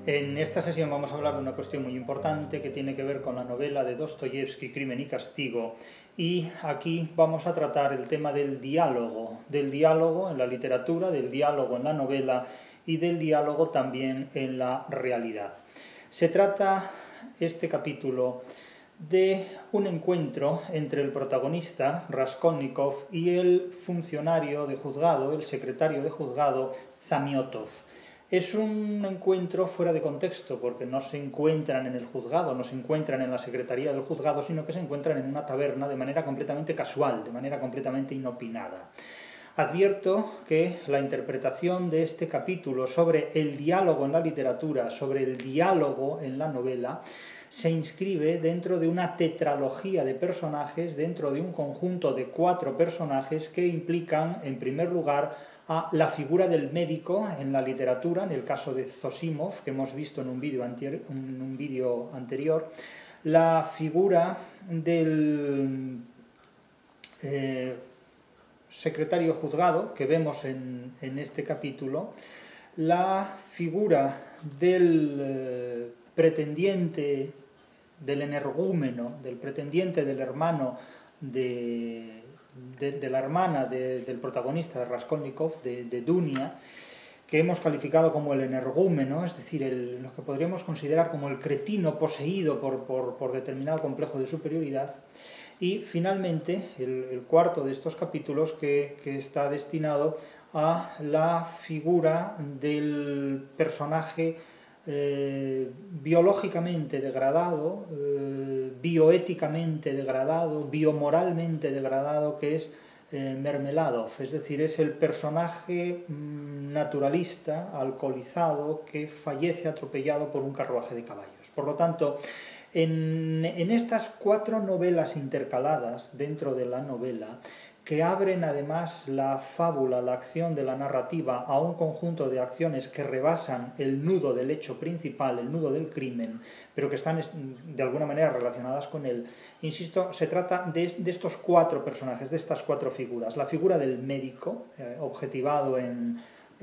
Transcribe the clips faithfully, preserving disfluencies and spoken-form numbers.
En esta sesión vamos a hablar de una cuestión muy importante que tiene que ver con la novela de Dostoyevsky, Crimen y Castigo, y aquí vamos a tratar el tema del diálogo, del diálogo en la literatura, del diálogo en la novela y del diálogo también en la realidad. Se trata este capítulo de un encuentro entre el protagonista, Raskolnikov, y el funcionario de juzgado, el secretario de juzgado, Zamiotov. Es un encuentro fuera de contexto, porque no se encuentran en el juzgado, no se encuentran en la secretaría del juzgado, sino que se encuentran en una taberna de manera completamente casual, de manera completamente inopinada. Advierto que la interpretación de este capítulo sobre el diálogo en la literatura, sobre el diálogo en la novela, se inscribe dentro de una tetralogía de personajes, dentro de un conjunto de cuatro personajes que implican, en primer lugar, a la figura del médico en la literatura, en el caso de Zosimov, que hemos visto en un vídeo anterior, en un vídeo anterior, la figura del eh, secretario juzgado, que vemos en, en este capítulo, la figura del eh, pretendiente, del energúmeno, del pretendiente del hermano de... De, de la hermana de, del protagonista de Raskolnikov, de, de Dunia, que hemos calificado como el energúmeno, es decir, el, lo que podríamos considerar como el cretino poseído por, por, por determinado complejo de superioridad. Y finalmente, el, el cuarto de estos capítulos que, que está destinado a la figura del personaje Eh, biológicamente degradado, eh, bioéticamente degradado, biomoralmente degradado, que es eh, Mermeladov, es decir, es el personaje mmm, naturalista, alcoholizado, que fallece atropellado por un carruaje de caballos. Por lo tanto, en, en estas cuatro novelas intercaladas dentro de la novela, que abren además la fábula, la acción de la narrativa a un conjunto de acciones que rebasan el nudo del hecho principal, el nudo del crimen, pero que están de alguna manera relacionadas con él. Insisto, se trata de, de estos cuatro personajes, de estas cuatro figuras. La figura del médico, eh, objetivado en,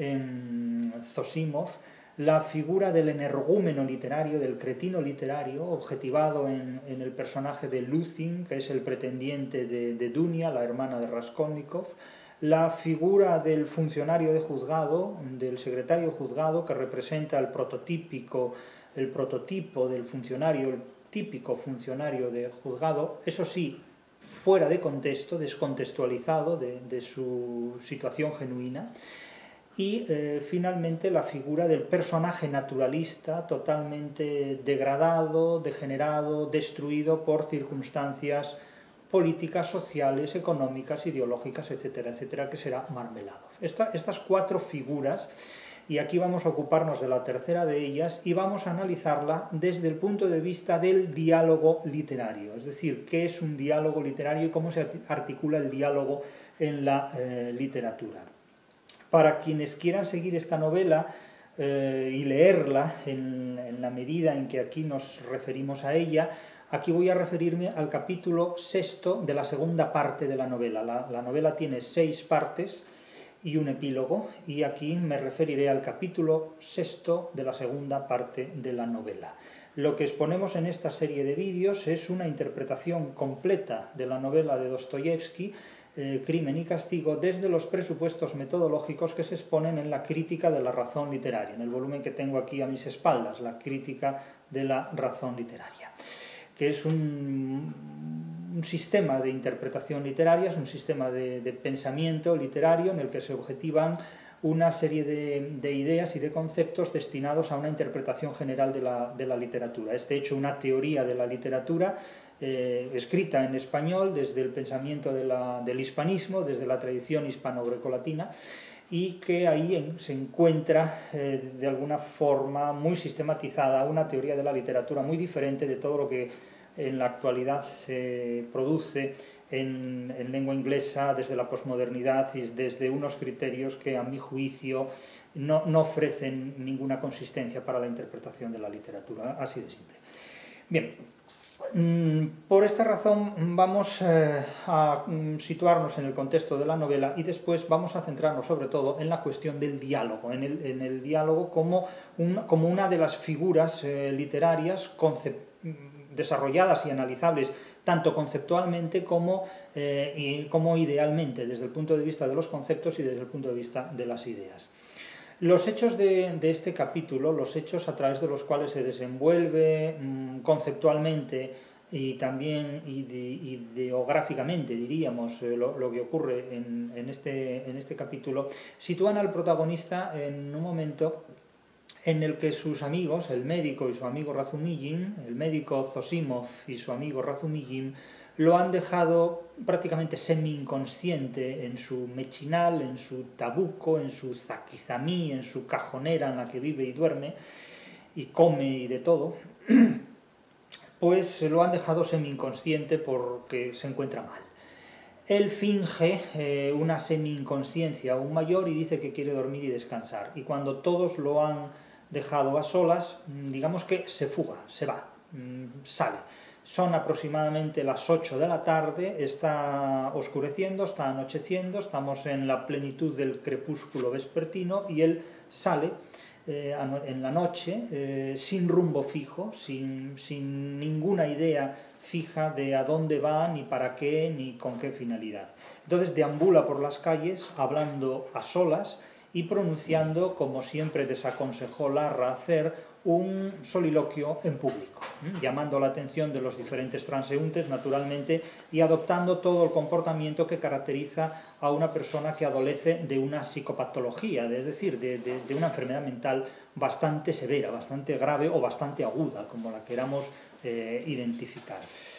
en Zosimov, la figura del energúmeno literario, del cretino literario, objetivado en, en el personaje de Luzin, que es el pretendiente de, de Dunia, la hermana de Raskolnikov, la figura del funcionario de juzgado, del secretario juzgado, que representa el prototípico, el prototipo del funcionario, el típico funcionario de juzgado, eso sí, fuera de contexto, descontextualizado de, de su situación genuina. Y eh, finalmente la figura del personaje naturalista totalmente degradado, degenerado, destruido por circunstancias políticas, sociales, económicas, ideológicas, etcétera, etcétera, que será Marmeladov. Esta, estas cuatro figuras, y aquí vamos a ocuparnos de la tercera de ellas, y vamos a analizarla desde el punto de vista del diálogo literario, es decir, qué es un diálogo literario y cómo se articula el diálogo en la eh, literatura. Para quienes quieran seguir esta novela eh, y leerla en, en la medida en que aquí nos referimos a ella, aquí voy a referirme al capítulo sexto de la segunda parte de la novela. La, la novela tiene seis partes y un epílogo, y aquí me referiré al capítulo sexto de la segunda parte de la novela. Lo que exponemos en esta serie de vídeos es una interpretación completa de la novela de Dostoyevsky, Eh, Crimen y Castigo, desde los presupuestos metodológicos que se exponen en la crítica de la razón literaria, en el volumen que tengo aquí a mis espaldas, la crítica de la razón literaria, que es un, un sistema de interpretación literaria, es un sistema de, de pensamiento literario en el que se objetivan una serie de, de ideas y de conceptos destinados a una interpretación general de la, de la literatura. Es de hecho una teoría de la literatura Eh, escrita en español desde el pensamiento de la, del hispanismo, desde la tradición hispano-grecolatina, y que ahí en, se encuentra eh, de alguna forma muy sistematizada una teoría de la literatura muy diferente de todo lo que en la actualidad se produce en, en lengua inglesa desde la posmodernidad y desde unos criterios que a mi juicio no, no ofrecen ninguna consistencia para la interpretación de la literatura, así de simple. Bien. Por esta razón vamos a situarnos en el contexto de la novela y después vamos a centrarnos sobre todo en la cuestión del diálogo, en el, en el diálogo como, un, como una de las figuras eh, literarias desarrolladas y analizables tanto conceptualmente como, eh, y, como idealmente, desde el punto de vista de los conceptos y desde el punto de vista de las ideas. Los hechos de, de este capítulo, los hechos a través de los cuales se desenvuelve mmm, conceptualmente y también ide, ideográficamente, diríamos, eh, lo, lo que ocurre en, en, este, en este capítulo, sitúan al protagonista en un momento en el que sus amigos, el médico y su amigo Razumijin, el médico Zosimov y su amigo Razumijin, lo han dejado prácticamente semi-inconsciente en su mechinal, en su tabuco, en su zakizamí, en su cajonera en la que vive y duerme, y come y de todo, pues lo han dejado semi-inconsciente porque se encuentra mal. Él finge eh, una semi-inconsciencia aún mayor y dice que quiere dormir y descansar. Y cuando todos lo han dejado a solas, digamos que se fuga, se va, sale. Son aproximadamente las ocho de la tarde, está oscureciendo, está anocheciendo, estamos en la plenitud del crepúsculo vespertino y él sale eh, en la noche eh, sin rumbo fijo, sin, sin ninguna idea fija de a dónde va, ni para qué, ni con qué finalidad. Entonces deambula por las calles hablando a solas y pronunciando, como siempre desaconsejó Larra hacer, un soliloquio en público, llamando la atención de los diferentes transeúntes, naturalmente, y adoptando todo el comportamiento que caracteriza a una persona que adolece de una psicopatología, es decir, de, de, de una enfermedad mental bastante severa, bastante grave o bastante aguda, como la queramos eh, identificar.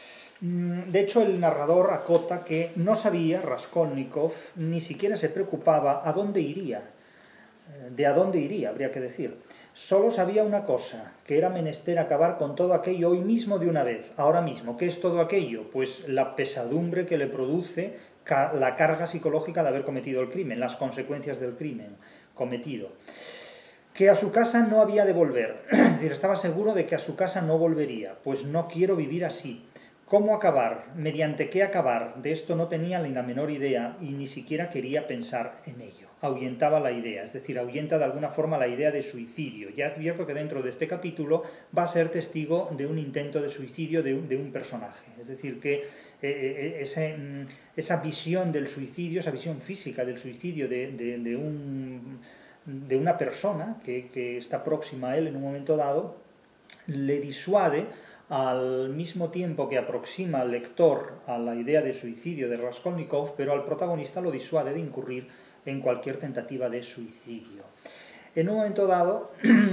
De hecho, el narrador acota que no sabía Raskolnikov, ni siquiera se preocupaba a dónde iría, de a dónde iría, habría que decir. Solo sabía una cosa, que era menester acabar con todo aquello hoy mismo de una vez, ahora mismo. ¿Qué es todo aquello? Pues la pesadumbre que le produce la carga psicológica de haber cometido el crimen, las consecuencias del crimen cometido. Que a su casa no había de volver, es decir, estaba seguro de que a su casa no volvería, pues no quiero vivir así. ¿Cómo acabar? ¿Mediante qué acabar? De esto no tenía ni la menor idea y ni siquiera quería pensar en ello. Ahuyentaba la idea, es decir, ahuyenta de alguna forma la idea de suicidio. Ya advierto que dentro de este capítulo va a ser testigo de un intento de suicidio de un, de un personaje. Es decir, que eh, ese, esa visión del suicidio, esa visión física del suicidio de, de, de, un, de una persona que, que está próxima a él en un momento dado, le disuade al mismo tiempo que aproxima al lector a la idea de suicidio de Raskolnikov, pero al protagonista lo disuade de incurrir en cualquier tentativa de suicidio. En un momento dado,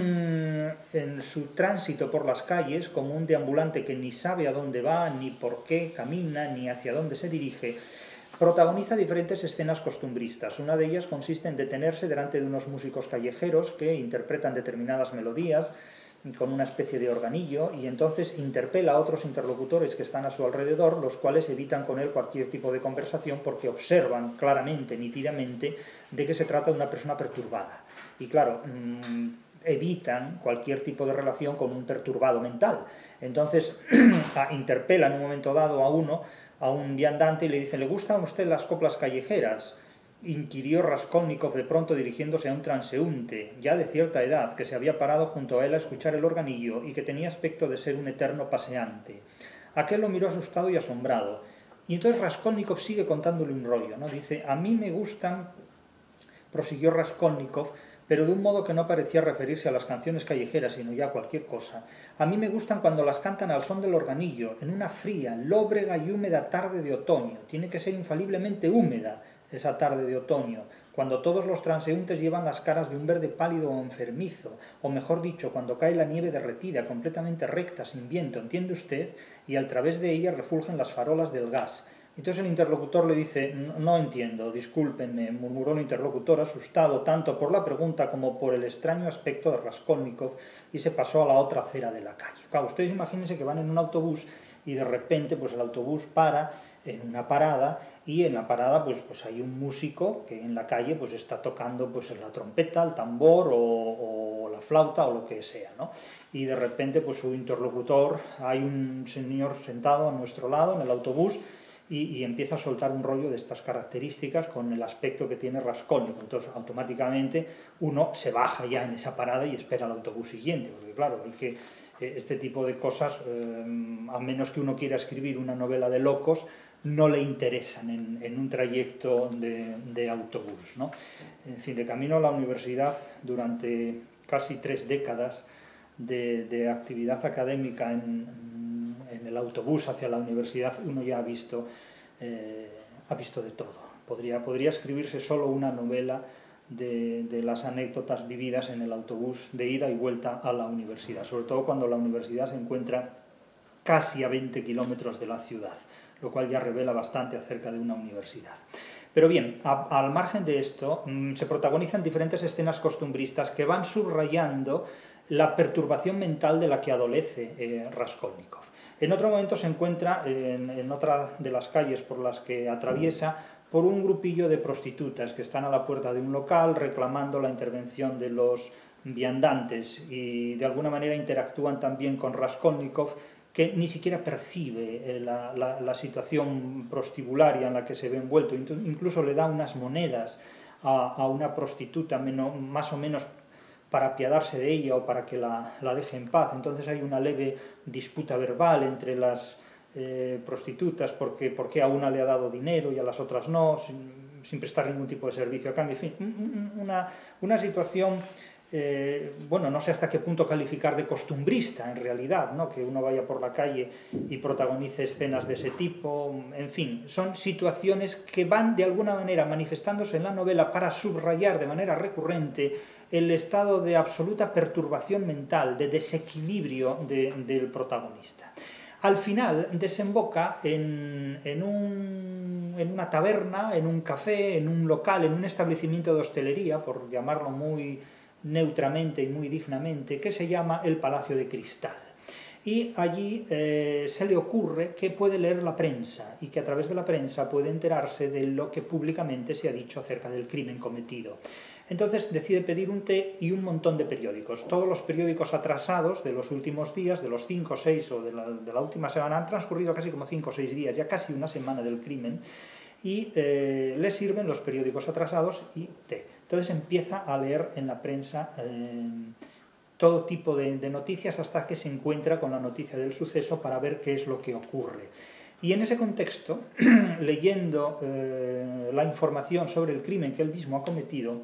en su tránsito por las calles, como un deambulante que ni sabe a dónde va, ni por qué camina, ni hacia dónde se dirige, protagoniza diferentes escenas costumbristas. Una de ellas consiste en detenerse delante de unos músicos callejeros que interpretan determinadas melodías con una especie de organillo, y entonces interpela a otros interlocutores que están a su alrededor, los cuales evitan con él cualquier tipo de conversación porque observan claramente, nítidamente, de que se trata de una persona perturbada. Y claro, mmm, evitan cualquier tipo de relación con un perturbado mental. Entonces interpela en un momento dado a uno, a un viandante, y le dice: ¿le gustan a usted las coplas callejeras?, inquirió Raskolnikov de pronto dirigiéndose a un transeúnte, ya de cierta edad, que se había parado junto a él a escuchar el organillo y que tenía aspecto de ser un eterno paseante. Aquel lo miró asustado y asombrado. Y entonces Raskolnikov sigue contándole un rollo, ¿no? Dice: a mí me gustan, prosiguió Raskolnikov, pero de un modo que no parecía referirse a las canciones callejeras, sino ya a cualquier cosa. A mí me gustan cuando las cantan al son del organillo, en una fría, lóbrega y húmeda tarde de otoño. Tiene que ser infaliblemente húmeda esa tarde de otoño, cuando todos los transeúntes llevan las caras de un verde pálido o enfermizo, o mejor dicho, cuando cae la nieve derretida, completamente recta, sin viento, ¿entiende usted? Y al través de ella refulgen las farolas del gas. Entonces el interlocutor le dice: no entiendo, discúlpenme, murmuró el interlocutor, asustado tanto por la pregunta como por el extraño aspecto de Raskolnikov, y se pasó a la otra acera de la calle. Claro, ustedes imagínense que van en un autobús y de repente pues el autobús para en una parada, y en la parada pues, pues hay un músico que en la calle pues está tocando pues la trompeta, el tambor o, o la flauta o lo que sea, ¿no? Y de repente pues su interlocutor, hay un señor sentado a nuestro lado en el autobús y, y empieza a soltar un rollo de estas características con el aspecto que tiene Raskolnikov. Entonces automáticamente uno se baja ya en esa parada y espera el autobús siguiente, porque claro, hay que, eh, este tipo de cosas, eh, a menos que uno quiera escribir una novela de locos, no le interesan en, en un trayecto de, de autobús, ¿no? En fin, de camino a la universidad, durante casi tres décadas de, de actividad académica en, en el autobús hacia la universidad, uno ya ha visto, eh, ha visto de todo. Podría, podría escribirse solo una novela de, de las anécdotas vividas en el autobús de ida y vuelta a la universidad, sobre todo cuando la universidad se encuentra casi a veinte kilómetros de la ciudad, lo cual ya revela bastante acerca de una universidad. Pero bien, a, al margen de esto, mmm, se protagonizan diferentes escenas costumbristas que van subrayando la perturbación mental de la que adolece eh, Raskolnikov. En otro momento se encuentra en, en otra de las calles por las que atraviesa por un grupillo de prostitutas que están a la puerta de un local reclamando la intervención de los viandantes y de alguna manera interactúan también con Raskolnikov, que ni siquiera percibe la, la, la situación prostibularia en la que se ve envuelto. Incluso le da unas monedas a, a una prostituta menos, más o menos para apiadarse de ella o para que la, la deje en paz. Entonces hay una leve disputa verbal entre las eh, prostitutas porque, porque a una le ha dado dinero y a las otras no, sin, sin prestar ningún tipo de servicio a cambio. En fin, una, una situación... Eh, bueno, no sé hasta qué punto calificar de costumbrista en realidad, ¿no? Que uno vaya por la calle y protagonice escenas de ese tipo, en fin, son situaciones que van de alguna manera manifestándose en la novela para subrayar de manera recurrente el estado de absoluta perturbación mental, de desequilibrio de, del protagonista. Al final desemboca en, en, un, en una taberna, en un café, en un local, en un establecimiento de hostelería, por llamarlo muy neutramente y muy dignamente, que se llama el Palacio de Cristal. Y allí eh, se le ocurre que puede leer la prensa y que a través de la prensa puede enterarse de lo que públicamente se ha dicho acerca del crimen cometido. Entonces decide pedir un té y un montón de periódicos. Todos los periódicos atrasados de los últimos días, de los cinco o seis o de la, de la última semana, han transcurrido casi como cinco o seis días, ya casi una semana del crimen, y eh, le sirven los periódicos atrasados y té. Entonces empieza a leer en la prensa eh, todo tipo de, de noticias hasta que se encuentra con la noticia del suceso para ver qué es lo que ocurre. Y en ese contexto, leyendo eh, la información sobre el crimen que él mismo ha cometido,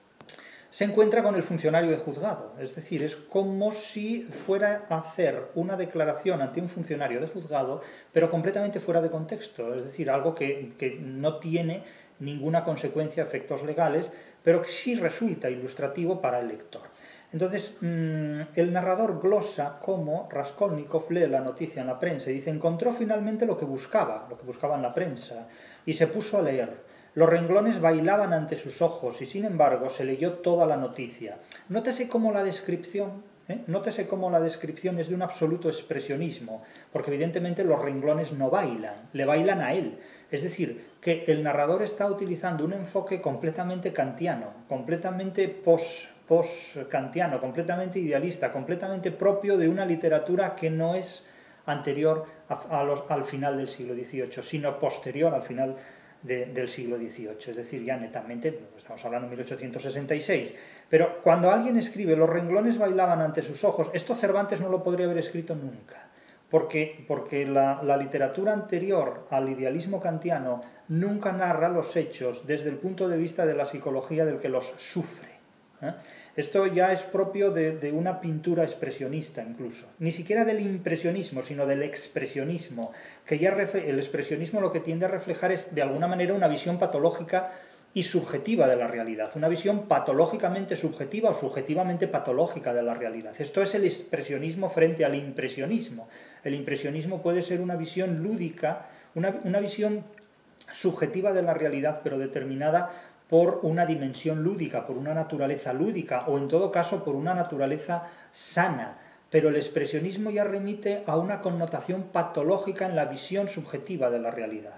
se encuentra con el funcionario de juzgado. Es decir, es como si fuera a hacer una declaración ante un funcionario de juzgado, pero completamente fuera de contexto. Es decir, algo que, que no tiene ninguna consecuencia, efectos legales, pero que sí resulta ilustrativo para el lector. Entonces, mmm, el narrador glosa cómo Raskolnikov lee la noticia en la prensa y dice: encontró finalmente lo que buscaba, lo que buscaba en la prensa, y se puso a leer. Los renglones bailaban ante sus ojos y, sin embargo, se leyó toda la noticia. Nótese cómo la descripción, ¿eh? Nótese cómo la descripción es de un absoluto expresionismo, porque evidentemente los renglones no bailan, le bailan a él. Es decir, que el narrador está utilizando un enfoque completamente kantiano, completamente post, post-kantiano, completamente idealista, completamente propio de una literatura que no es anterior a, a los, al final del siglo dieciocho, sino posterior al final De, del siglo dieciocho, es decir, ya netamente, estamos hablando de mil ochocientos sesenta y seis, pero cuando alguien escribe los renglones bailaban ante sus ojos, esto Cervantes no lo podría haber escrito nunca, porque, porque la, la literatura anterior al idealismo kantiano nunca narra los hechos desde el punto de vista de la psicología del que los sufre, ¿eh? Esto ya es propio de, de una pintura expresionista incluso, ni siquiera del impresionismo, sino del expresionismo, que ya el expresionismo lo que tiende a reflejar es de alguna manera una visión patológica y subjetiva de la realidad, una visión patológicamente subjetiva o subjetivamente patológica de la realidad. Esto es el expresionismo frente al impresionismo. El impresionismo puede ser una visión lúdica, una, una visión subjetiva de la realidad, pero determinada por una dimensión lúdica, por una naturaleza lúdica, o en todo caso por una naturaleza sana. Pero el expresionismo ya remite a una connotación patológica en la visión subjetiva de la realidad.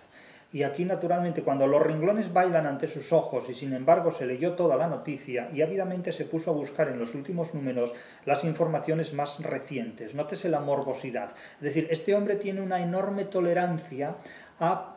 Y aquí, naturalmente, cuando los renglones bailan ante sus ojos y sin embargo se leyó toda la noticia y ávidamente se puso a buscar en los últimos números las informaciones más recientes. Nótese la morbosidad. Es decir, este hombre tiene una enorme tolerancia a,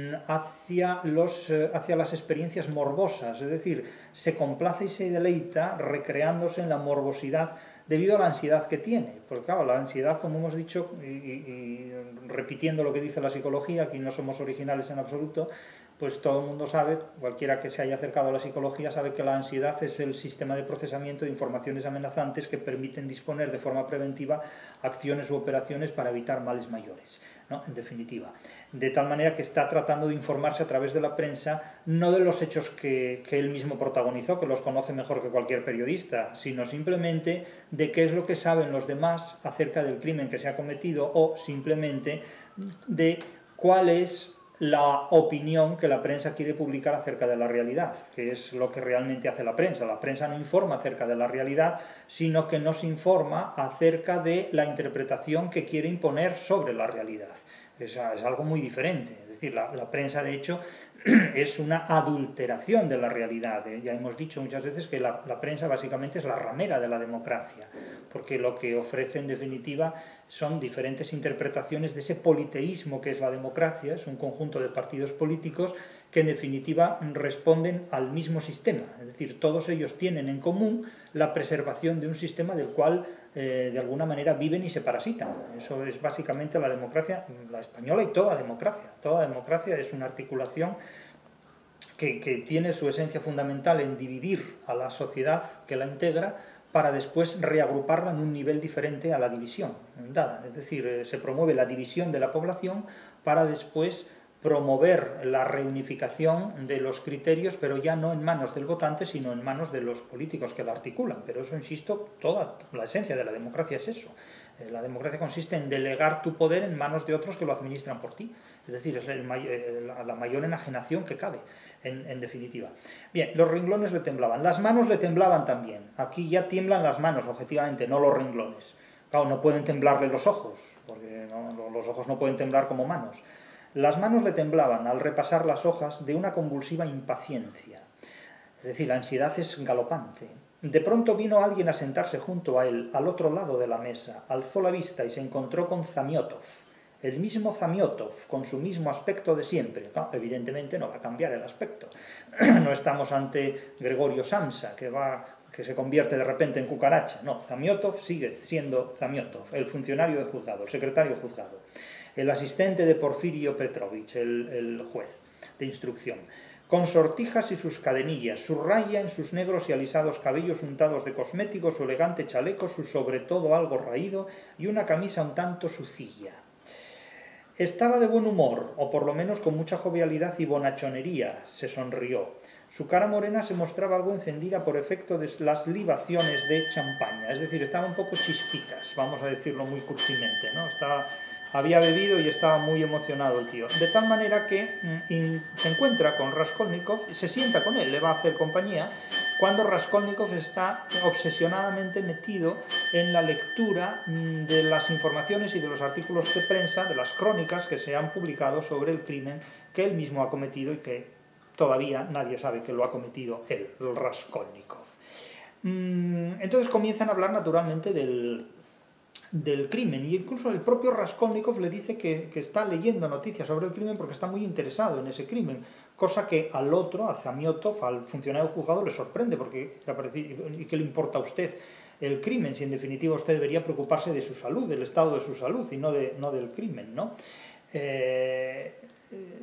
hacia, los, hacia las experiencias morbosas. Es decir, se complace y se deleita recreándose en la morbosidad debido a la ansiedad que tiene. Porque claro, la ansiedad, como hemos dicho, y, y, y repitiendo lo que dice la psicología, aquí no somos originales en absoluto, pues todo el mundo sabe, cualquiera que se haya acercado a la psicología sabe que la ansiedad es el sistema de procesamiento de informaciones amenazantes que permiten disponer de forma preventiva acciones u operaciones para evitar males mayores, ¿no? En definitiva. De tal manera que está tratando de informarse a través de la prensa, no de los hechos que, que él mismo protagonizó, que los conoce mejor que cualquier periodista, sino simplemente de qué es lo que saben los demás acerca del crimen que se ha cometido o simplemente de cuál es la opinión que la prensa quiere publicar acerca de la realidad, que es lo que realmente hace la prensa. La prensa no informa acerca de la realidad, sino que nos informa acerca de la interpretación que quiere imponer sobre la realidad. Es, es algo muy diferente. Es decir, la, la prensa, de hecho, es una adulteración de la realidad. ¿eh? Ya hemos dicho muchas veces que la, la prensa básicamente es la ramera de la democracia, porque lo que ofrece en definitiva son diferentes interpretaciones de ese politeísmo que es la democracia. Es un conjunto de partidos políticos que en definitiva responden al mismo sistema. Es decir, todos ellos tienen en común la preservación de un sistema del cual eh, de alguna manera viven y se parasitan. Eso es básicamente la democracia, la española y toda democracia. Toda democracia es una articulación que, que tiene su esencia fundamental en dividir a la sociedad que la integra para después reagruparla en un nivel diferente a la división dada. Es decir, se promueve la división de la población para después promover la reunificación de los criterios, pero ya no en manos del votante, sino en manos de los políticos que la articulan. Pero eso, insisto, toda la esencia de la democracia es eso. La democracia consiste en delegar tu poder en manos de otros que lo administran por ti. Es decir, es el, la mayor enajenación que cabe, en, en definitiva. Bien, los renglones le temblaban. Las manos le temblaban también. Aquí ya tiemblan las manos, objetivamente, no los renglones. Claro, no pueden temblarle los ojos, porque no, los ojos no pueden temblar como manos. Las manos le temblaban al repasar las hojas de una convulsiva impaciencia. Es decir, la ansiedad es galopante. De pronto vino alguien a sentarse junto a él, al otro lado de la mesa, alzó la vista y se encontró con Zamiotov. El mismo Zamiotov, con su mismo aspecto de siempre. No, evidentemente no va a cambiar el aspecto. No estamos ante Gregorio Samsa, que, va, que se convierte de repente en cucaracha. No, Zamiotov sigue siendo Zamiotov, el funcionario de juzgado, el secretario de juzgado, el asistente de Porfirio Petrovich, el, el juez de instrucción, con sortijas y sus cadenillas, su raya en sus negros y alisados cabellos untados de cosméticos, su elegante chaleco, su sobre todo algo raído y una camisa un tanto sucilla. Estaba de buen humor, o por lo menos con mucha jovialidad y bonachonería, se sonrió. Su cara morena se mostraba algo encendida por efecto de las libaciones de champaña, es decir, estaba un poco chispitas, vamos a decirlo muy cursimente, ¿no? Estaba, había bebido y estaba muy emocionado el tío. De tal manera que mm, se encuentra con Raskolnikov, se sienta con él, le va a hacer compañía, cuando Raskolnikov está obsesionadamente metido en la lectura de las informaciones y de los artículos de prensa, de las crónicas que se han publicado sobre el crimen que él mismo ha cometido y que todavía nadie sabe que lo ha cometido él, el Raskolnikov. Entonces comienzan a hablar naturalmente del, del crimen, y incluso el propio Raskolnikov le dice que, que está leyendo noticias sobre el crimen porque está muy interesado en ese crimen, cosa que al otro, a Zamiotov, al funcionario juzgado, le sorprende, porque ¿y qué le importa a usted el crimen? Si en definitiva usted debería preocuparse de su salud, del estado de su salud, y no, de, no del crimen, ¿no? Eh, eh,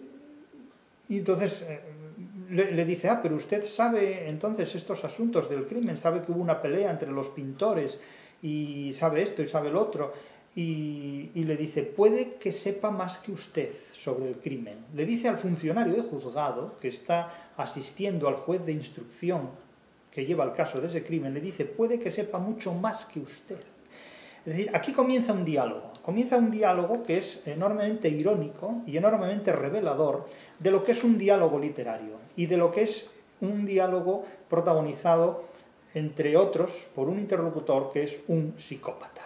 y entonces eh, le, le dice, ah, pero usted sabe entonces estos asuntos del crimen, sabe que hubo una pelea entre los pintores, y sabe esto y sabe lo otro, y, y le dice, puede que sepa más que usted sobre el crimen. Le dice al funcionario de juzgado, que está asistiendo al juez de instrucción que lleva el caso de ese crimen, le dice, puede que sepa mucho más que usted. Es decir, aquí comienza un diálogo, comienza un diálogo que es enormemente irónico y enormemente revelador de lo que es un diálogo literario y de lo que es un diálogo protagonizado, entre otros, por un interlocutor que es un psicópata.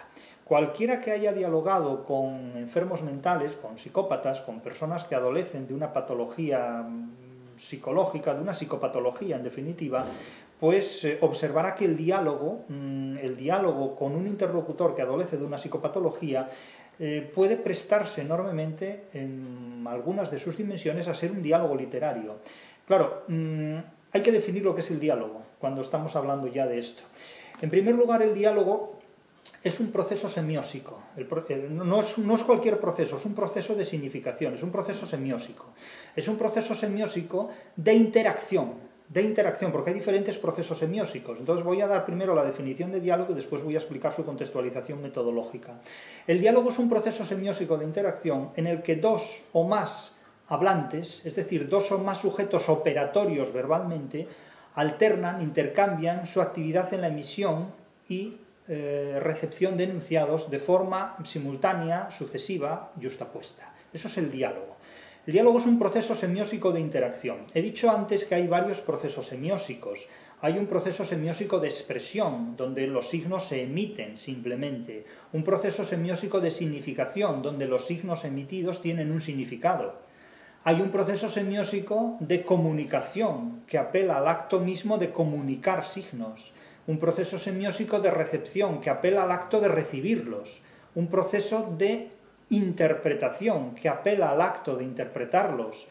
Cualquiera que haya dialogado con enfermos mentales, con psicópatas, con personas que adolecen de una patología psicológica, de una psicopatología en definitiva, pues eh, observará que el diálogo, mmm, el diálogo con un interlocutor que adolece de una psicopatología eh, puede prestarse enormemente en algunas de sus dimensiones a ser un diálogo literario. Claro, mmm, hay que definir lo que es el diálogo cuando estamos hablando ya de esto. En primer lugar, el diálogo es un proceso semiósico, el, el, no, es, no es cualquier proceso, es un proceso de significación, es un proceso semiósico. Es un proceso semiósico de interacción, de interacción, porque hay diferentes procesos semiósicos. Entonces voy a dar primero la definición de diálogo y después voy a explicar su contextualización metodológica. El diálogo es un proceso semiósico de interacción en el que dos o más hablantes, es decir, dos o más sujetos operatorios verbalmente, alternan, intercambian su actividad en la emisión y Eh, recepción de enunciados de forma simultánea, sucesiva, yuxtapuesta. Eso es el diálogo. El diálogo es un proceso semiósico de interacción. He dicho antes que hay varios procesos semiósicos. Hay un proceso semiósico de expresión, donde los signos se emiten simplemente. Un proceso semiósico de significación, donde los signos emitidos tienen un significado. Hay un proceso semiósico de comunicación, que apela al acto mismo de comunicar signos. Un proceso semiósico de recepción, que apela al acto de recibirlos. Un proceso de interpretación, que apela al acto de interpretarlos.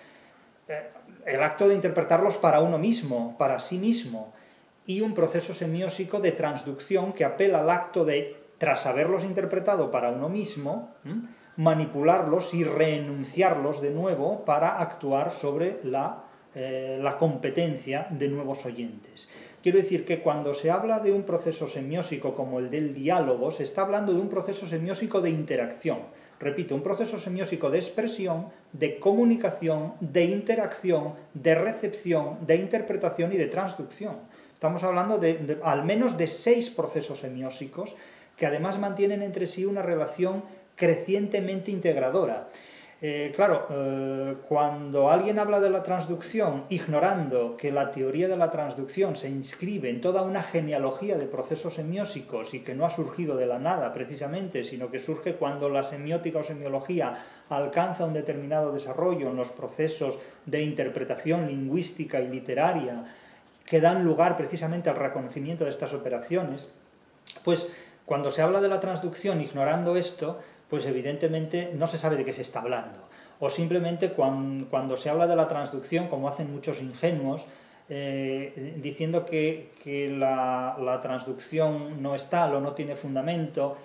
El acto de interpretarlos para uno mismo, para sí mismo. Y un proceso semiósico de transducción, que apela al acto de, tras haberlos interpretado para uno mismo, ¿m? manipularlos y reenunciarlos de nuevo para actuar sobre la, eh, la competencia de nuevos oyentes. Quiero decir que cuando se habla de un proceso semiósico como el del diálogo, se está hablando de un proceso semiósico de interacción. Repito, un proceso semiósico de expresión, de comunicación, de interacción, de recepción, de interpretación y de transducción. Estamos hablando de, de al menos de seis procesos semiósicos que además mantienen entre sí una relación crecientemente integradora. Eh, claro, eh, cuando alguien habla de la transducción, ignorando que la teoría de la transducción se inscribe en toda una genealogía de procesos semiósicos y que no ha surgido de la nada precisamente, sino que surge cuando la semiótica o semiología alcanza un determinado desarrollo en los procesos de interpretación lingüística y literaria que dan lugar precisamente al reconocimiento de estas operaciones, pues cuando se habla de la transducción ignorando esto, pues evidentemente no se sabe de qué se está hablando. O simplemente cuando, cuando se habla de la transducción, como hacen muchos ingenuos, eh, diciendo que, que la, la transducción no es tal o no tiene fundamento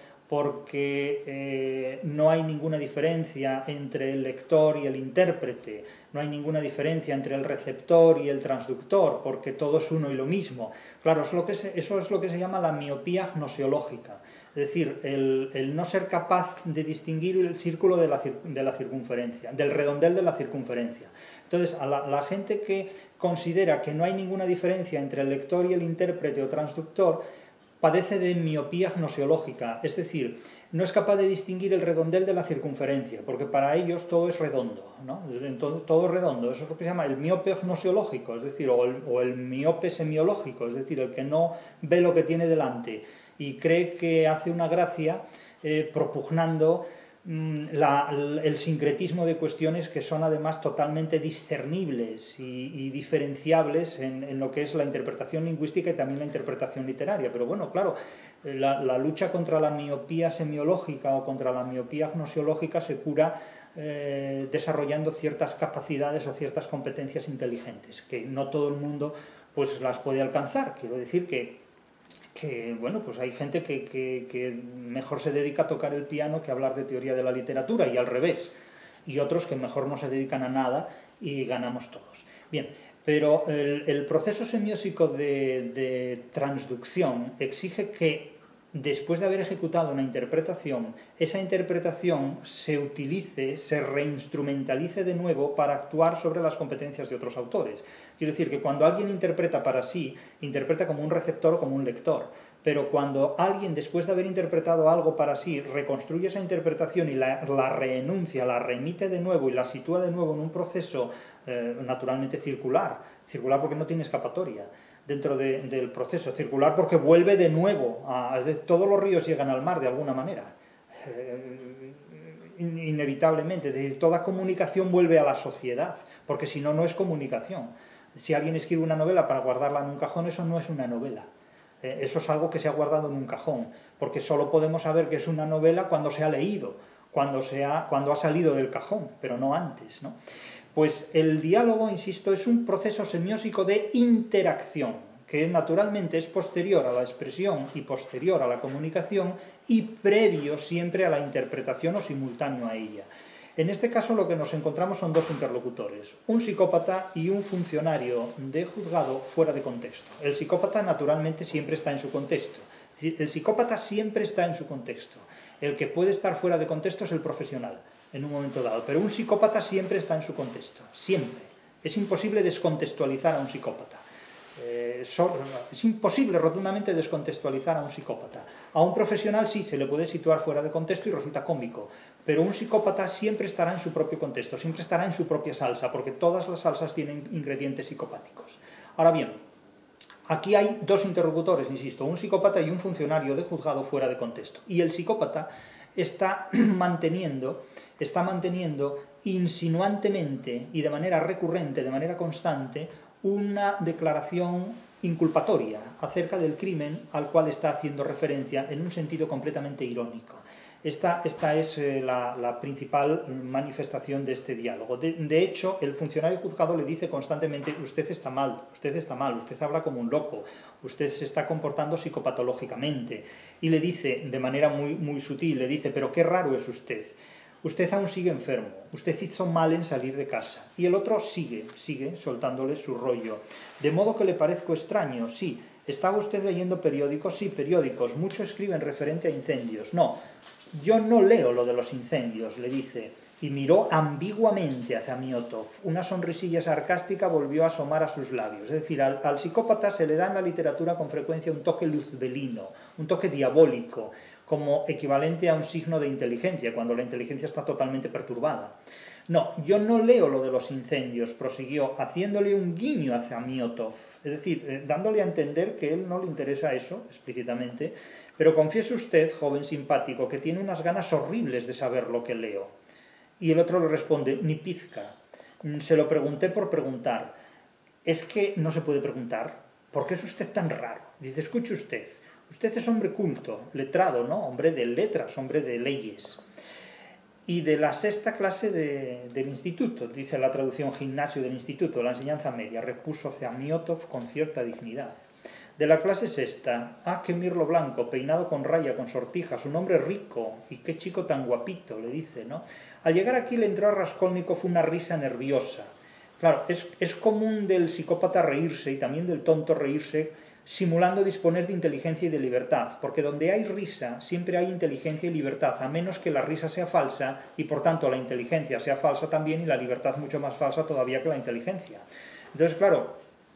porque eh, no hay ninguna diferencia entre el lector y el intérprete, no hay ninguna diferencia entre el receptor y el transductor, porque todo es uno y lo mismo. Claro, eso es lo que se, eso es lo que se llama la miopía gnoseológica. Es decir, el, el no ser capaz de distinguir el círculo de la, de la circunferencia, del redondel de la circunferencia. Entonces, a la, la gente que considera que no hay ninguna diferencia entre el lector y el intérprete o transductor, padece de miopía gnoseológica, es decir, no es capaz de distinguir el redondel de la circunferencia, porque para ellos todo es redondo, ¿no? todo, todo es redondo, eso es lo que se llama el miope gnoseológico, es decir, o el, o el miope semiológico, es decir, el que no ve lo que tiene delante y cree que hace una gracia eh, propugnando mmm, la, el sincretismo de cuestiones que son además totalmente discernibles y, y diferenciables en, en lo que es la interpretación lingüística y también la interpretación literaria. Pero bueno, claro, la, la lucha contra la miopía semiológica o contra la miopía gnoseológica se cura eh, desarrollando ciertas capacidades o ciertas competencias inteligentes, que no todo el mundo pues, las puede alcanzar. Quiero decir que que bueno, pues hay gente que, que, que mejor se dedica a tocar el piano que a hablar de teoría de la literatura, y al revés, y otros que mejor no se dedican a nada y ganamos todos. Bien, pero el, el proceso semiósico de, de transducción exige que después de haber ejecutado una interpretación, esa interpretación se utilice, se reinstrumentalice de nuevo para actuar sobre las competencias de otros autores. Quiero decir que cuando alguien interpreta para sí, interpreta como un receptor o como un lector, pero cuando alguien, después de haber interpretado algo para sí, reconstruye esa interpretación y la, la reenuncia, la remite de nuevo y la sitúa de nuevo en un proceso eh, naturalmente circular, circular porque no tiene escapatoria dentro de, del proceso, circular porque vuelve de nuevo, a, todos los ríos llegan al mar de alguna manera. eh, inevitablemente. Es decir, toda comunicación vuelve a la sociedad, porque si no, no es comunicación. Si alguien escribe una novela para guardarla en un cajón, eso no es una novela. Eh, eso es algo que se ha guardado en un cajón, porque solo podemos saber que es una novela cuando se ha leído, cuando, se ha, cuando ha salido del cajón, pero no antes, ¿no? Pues el diálogo, insisto, es un proceso semiósico de interacción, que naturalmente es posterior a la expresión y posterior a la comunicación y previo siempre a la interpretación o simultáneo a ella. En este caso lo que nos encontramos son dos interlocutores, un psicópata y un funcionario de juzgado fuera de contexto. El psicópata naturalmente siempre está en su contexto, es decir, el psicópata siempre está en su contexto. El que puede estar fuera de contexto es el profesional, en un momento dado, pero un psicópata siempre está en su contexto, siempre. Es imposible descontextualizar a un psicópata. Eh, so, es imposible rotundamente descontextualizar a un psicópata. A un profesional sí se le puede situar fuera de contexto y resulta cómico, pero un psicópata siempre estará en su propio contexto, siempre estará en su propia salsa, porque todas las salsas tienen ingredientes psicopáticos. Ahora bien, aquí hay dos interlocutores, insisto, un psicópata y un funcionario de juzgado fuera de contexto. Y el psicópata está manteniendo, está manteniendo insinuantemente y de manera recurrente, de manera constante, una declaración inculpatoria acerca del crimen al cual está haciendo referencia en un sentido completamente irónico. Esta, esta es eh, la, la principal manifestación de este diálogo. De, de hecho, el funcionario juzgado le dice constantemente: usted está mal, usted está mal, usted habla como un loco, usted se está comportando psicopatológicamente. Y le dice, de manera muy, muy sutil, le dice: pero qué raro es usted. Usted aún sigue enfermo, usted hizo mal en salir de casa. Y el otro sigue, sigue soltándole su rollo. De modo que le parezco extraño, sí. ¿Estaba usted leyendo periódicos? Sí, periódicos. Mucho escriben referente a incendios. No, yo no leo lo de los incendios, le dice. Y miró ambiguamente hacia Miotov. Una sonrisilla sarcástica volvió a asomar a sus labios. Es decir, al, al psicópata se le da en la literatura con frecuencia un toque luzbelino, un toque diabólico, como equivalente a un signo de inteligencia, cuando la inteligencia está totalmente perturbada. No, yo no leo lo de los incendios, prosiguió, haciéndole un guiño hacia Miotov, es decir, eh, dándole a entender que a él no le interesa eso, explícitamente, pero confiese usted, joven simpático, que tiene unas ganas horribles de saber lo que leo. Y el otro le responde: ni pizca. Se lo pregunté por preguntar. Es que no se puede preguntar. ¿Por qué es usted tan raro? Dice: escuche usted. Usted es hombre culto, letrado, ¿no? Hombre de letras, hombre de leyes. Y de la sexta clase de, del instituto, dice la traducción gimnasio del instituto, la enseñanza media, repuso Miotov con cierta dignidad. De la clase sexta, ah, qué mirlo blanco, peinado con raya, con sortijas, un hombre rico, y qué chico tan guapito, le dice, ¿no? Al llegar aquí le entró a Raskolnikov una risa nerviosa. Claro, es, es común del psicópata reírse y también del tonto reírse, simulando disponer de inteligencia y de libertad, porque donde hay risa siempre hay inteligencia y libertad, a menos que la risa sea falsa y por tanto la inteligencia sea falsa también y la libertad mucho más falsa todavía que la inteligencia. Entonces, claro,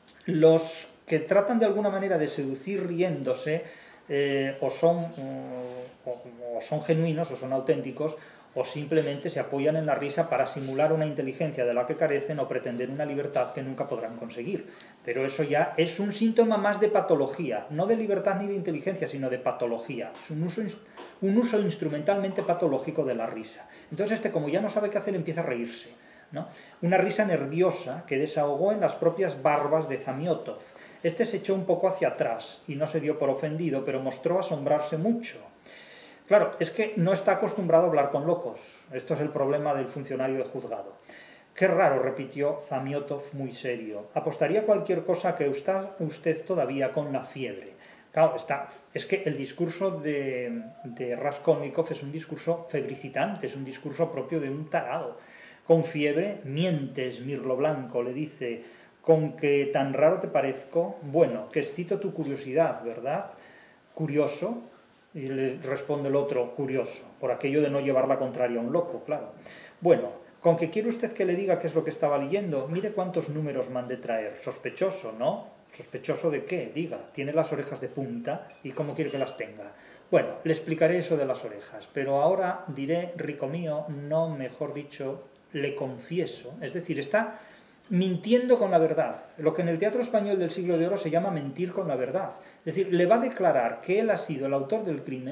los que tratan de alguna manera de seducir riéndose eh, o, son, o, o son genuinos o son auténticos, o simplemente se apoyan en la risa para simular una inteligencia de la que carecen o pretender una libertad que nunca podrán conseguir. Pero eso ya es un síntoma más de patología, no de libertad ni de inteligencia, sino de patología. Es un uso, un uso instrumentalmente patológico de la risa. Entonces este, como ya no sabe qué hacer, empieza a reírse, ¿no? Una risa nerviosa que desahogó en las propias barbas de Zamiotov. Este se echó un poco hacia atrás y no se dio por ofendido, pero mostró asombrarse mucho. Claro, es que no está acostumbrado a hablar con locos. Esto es el problema del funcionario de juzgado. Qué raro, repitió Zamiotov muy serio. Apostaría cualquier cosa que está usted todavía con la fiebre. Claro, está, es que el discurso de, de Raskolnikov es un discurso febricitante, es un discurso propio de un tarado. Con fiebre, mientes, mirlo blanco, le dice. Con que tan raro te parezco, bueno, que excito tu curiosidad, ¿verdad? Curioso. Y le responde el otro, curioso, por aquello de no llevar la contraria a un loco, claro. Bueno, ¿con qué quiere usted que le diga qué es lo que estaba leyendo? Mire cuántos números mandé traer. Sospechoso, ¿no? ¿Sospechoso de qué? Diga, tiene las orejas de punta y ¿cómo quiere que las tenga? Bueno, le explicaré eso de las orejas, pero ahora diré, rico mío, no, mejor dicho, le confieso. Es decir, está mintiendo con la verdad, lo que en el teatro español del siglo de oro se llama mentir con la verdad. Es decir, le va a declarar que él ha sido el autor del crimen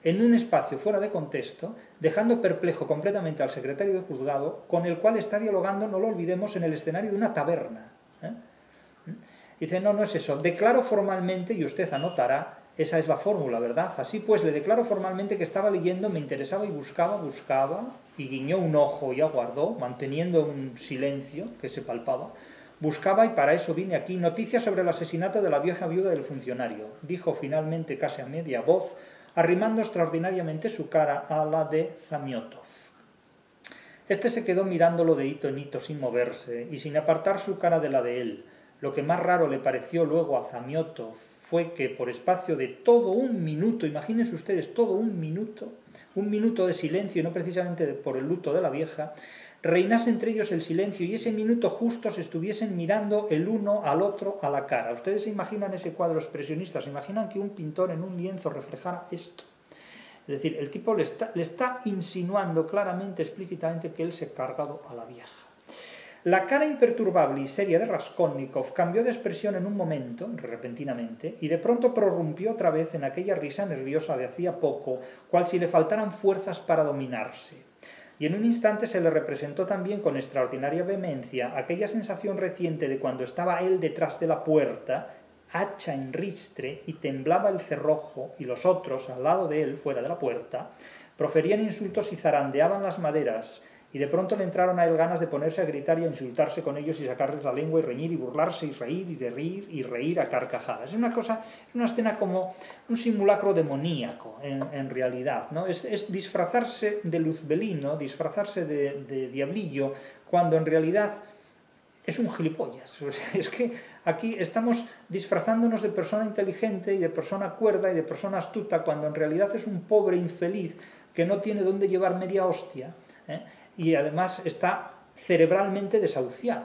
en un espacio fuera de contexto, dejando perplejo completamente al secretario de juzgado, con el cual está dialogando, no lo olvidemos, en el escenario de una taberna. ¿eh? Dice, no, no es eso, declaro formalmente, y usted anotará, esa es la fórmula, ¿verdad? Así pues, le declaro formalmente que estaba leyendo, me interesaba y buscaba, buscaba, y guiñó un ojo y aguardó, manteniendo un silencio que se palpaba. Buscaba, y para eso vine aquí, noticias sobre el asesinato de la vieja viuda del funcionario, dijo finalmente casi a media voz, arrimando extraordinariamente su cara a la de Zamiotov. Este se quedó mirándolo de hito en hito sin moverse, y sin apartar su cara de la de él. Lo que más raro le pareció luego a Zamiotov fue que por espacio de todo un minuto, imagínense ustedes, todo un minuto, un minuto de silencio, y no precisamente por el luto de la vieja, reinase entre ellos el silencio y ese minuto justo se estuviesen mirando el uno al otro a la cara. Ustedes se imaginan ese cuadro expresionista, se imaginan que un pintor en un lienzo reflejara esto. Es decir, el tipo le está, le está insinuando claramente, explícitamente, que él se ha cargado a la vieja. La cara imperturbable y seria de Raskolnikov cambió de expresión en un momento, repentinamente, y de pronto prorrumpió otra vez en aquella risa nerviosa de hacía poco, cual si le faltaran fuerzas para dominarse. Y en un instante se le representó también con extraordinaria vehemencia aquella sensación reciente de cuando estaba él detrás de la puerta, hacha en ristre, y temblaba el cerrojo, y los otros, al lado de él, fuera de la puerta, proferían insultos y zarandeaban las maderas, y de pronto le entraron a él ganas de ponerse a gritar y a insultarse con ellos y sacarles la lengua y reñir y burlarse y reír y de reír y reír a carcajadas. Es una cosa, es una escena como un simulacro demoníaco en, en realidad, ¿no? Es, es disfrazarse de luzbelino, disfrazarse de, de diablillo, cuando en realidad es un gilipollas. O sea, es que aquí estamos disfrazándonos de persona inteligente y de persona cuerda y de persona astuta, cuando en realidad es un pobre infeliz que no tiene dónde llevar media hostia, ¿eh? Y además está cerebralmente desahuciado.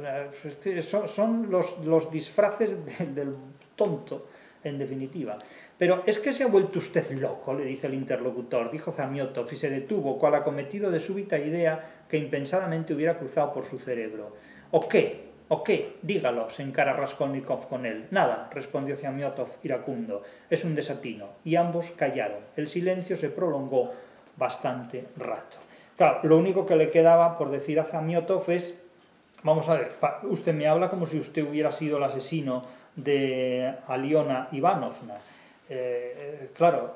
Son, son los, los disfraces de, del tonto, en definitiva. Pero es que se ha vuelto usted loco, le dice el interlocutor, dijo Zamiotov, y se detuvo, cual acometido de súbita idea que impensadamente hubiera cruzado por su cerebro. ¿O qué? ¿O qué? Dígalo, se encara Raskolnikov con él. Nada, respondió Zamiotov iracundo, es un desatino. Y ambos callaron. El silencio se prolongó bastante rato. Claro, lo único que le quedaba por decir a Zamiotov es, vamos a ver, usted me habla como si usted hubiera sido el asesino de Aliona Ivanovna. Eh, claro,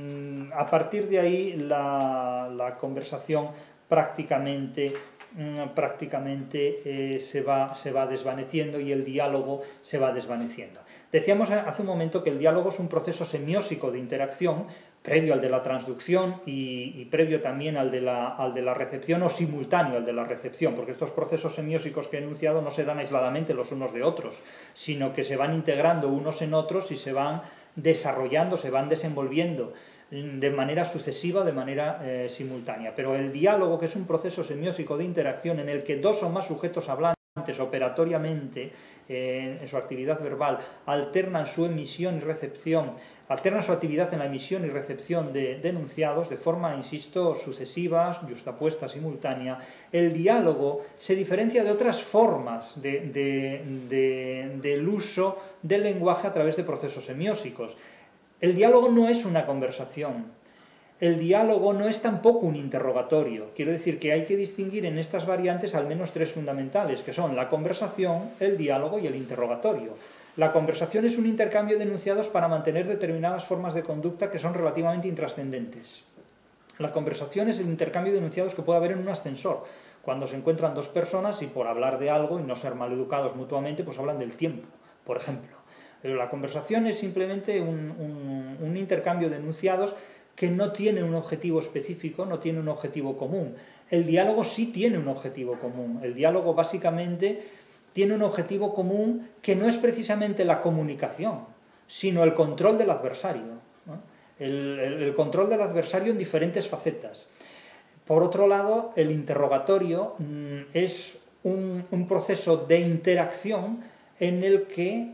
a partir de ahí la, la conversación prácticamente, prácticamente eh, se, va, se va desvaneciendo y el diálogo se va desvaneciendo. Decíamos hace un momento que el diálogo es un proceso semiósico de interacción, previo al de la transducción y, y previo también al de, la, al de la recepción o simultáneo al de la recepción, porque estos procesos semiósicos que he enunciado no se dan aisladamente los unos de otros, sino que se van integrando unos en otros y se van desarrollando, se van desenvolviendo de manera sucesiva, de manera eh, simultánea. Pero el diálogo, que es un proceso semiósico de interacción en el que dos o más sujetos hablantes operatoriamente eh, en su actividad verbal alternan su emisión y recepción, alternan su actividad en la emisión y recepción de, de enunciados de forma, insisto, sucesivas, justapuesta, simultánea. El diálogo se diferencia de otras formas de, de, de, del uso del lenguaje a través de procesos semiósicos. El diálogo no es una conversación. El diálogo no es tampoco un interrogatorio. Quiero decir que hay que distinguir en estas variantes al menos tres fundamentales, que son la conversación, el diálogo y el interrogatorio. La conversación es un intercambio de enunciados para mantener determinadas formas de conducta que son relativamente intrascendentes. La conversación es el intercambio de enunciados que puede haber en un ascensor, cuando se encuentran dos personas y por hablar de algo y no ser maleducados mutuamente, pues hablan del tiempo, por ejemplo. Pero la conversación es simplemente un, un, un intercambio de enunciados que no tiene un objetivo específico, no tiene un objetivo común. El diálogo sí tiene un objetivo común. El diálogo básicamente tiene un objetivo común que no es precisamente la comunicación, sino el control del adversario, ¿no? el, el, el control del adversario en diferentes facetas. Por otro lado, el interrogatorio mmm, es un, un proceso de interacción en el que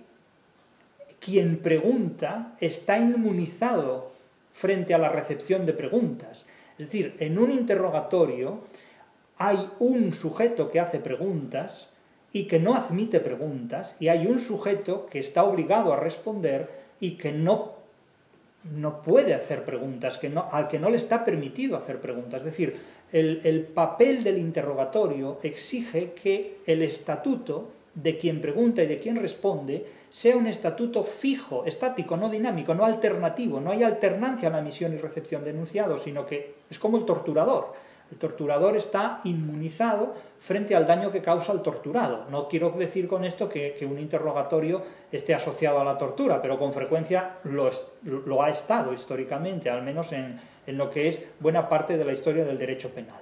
quien pregunta está inmunizado frente a la recepción de preguntas. Es decir, en un interrogatorio hay un sujeto que hace preguntas y que no admite preguntas, y hay un sujeto que está obligado a responder y que no no puede hacer preguntas, que no, al que no le está permitido hacer preguntas. Es decir, el, el papel del interrogatorio exige que el estatuto de quien pregunta y de quien responde sea un estatuto fijo, estático, no dinámico, no alternativo. No hay alternancia en la emisión y recepción de enunciados, sino que es como el torturador. El torturador está inmunizado frente al daño que causa el torturado. No quiero decir con esto que, que un interrogatorio esté asociado a la tortura, pero con frecuencia lo, es, lo ha estado históricamente, al menos en, en lo que es buena parte de la historia del derecho penal.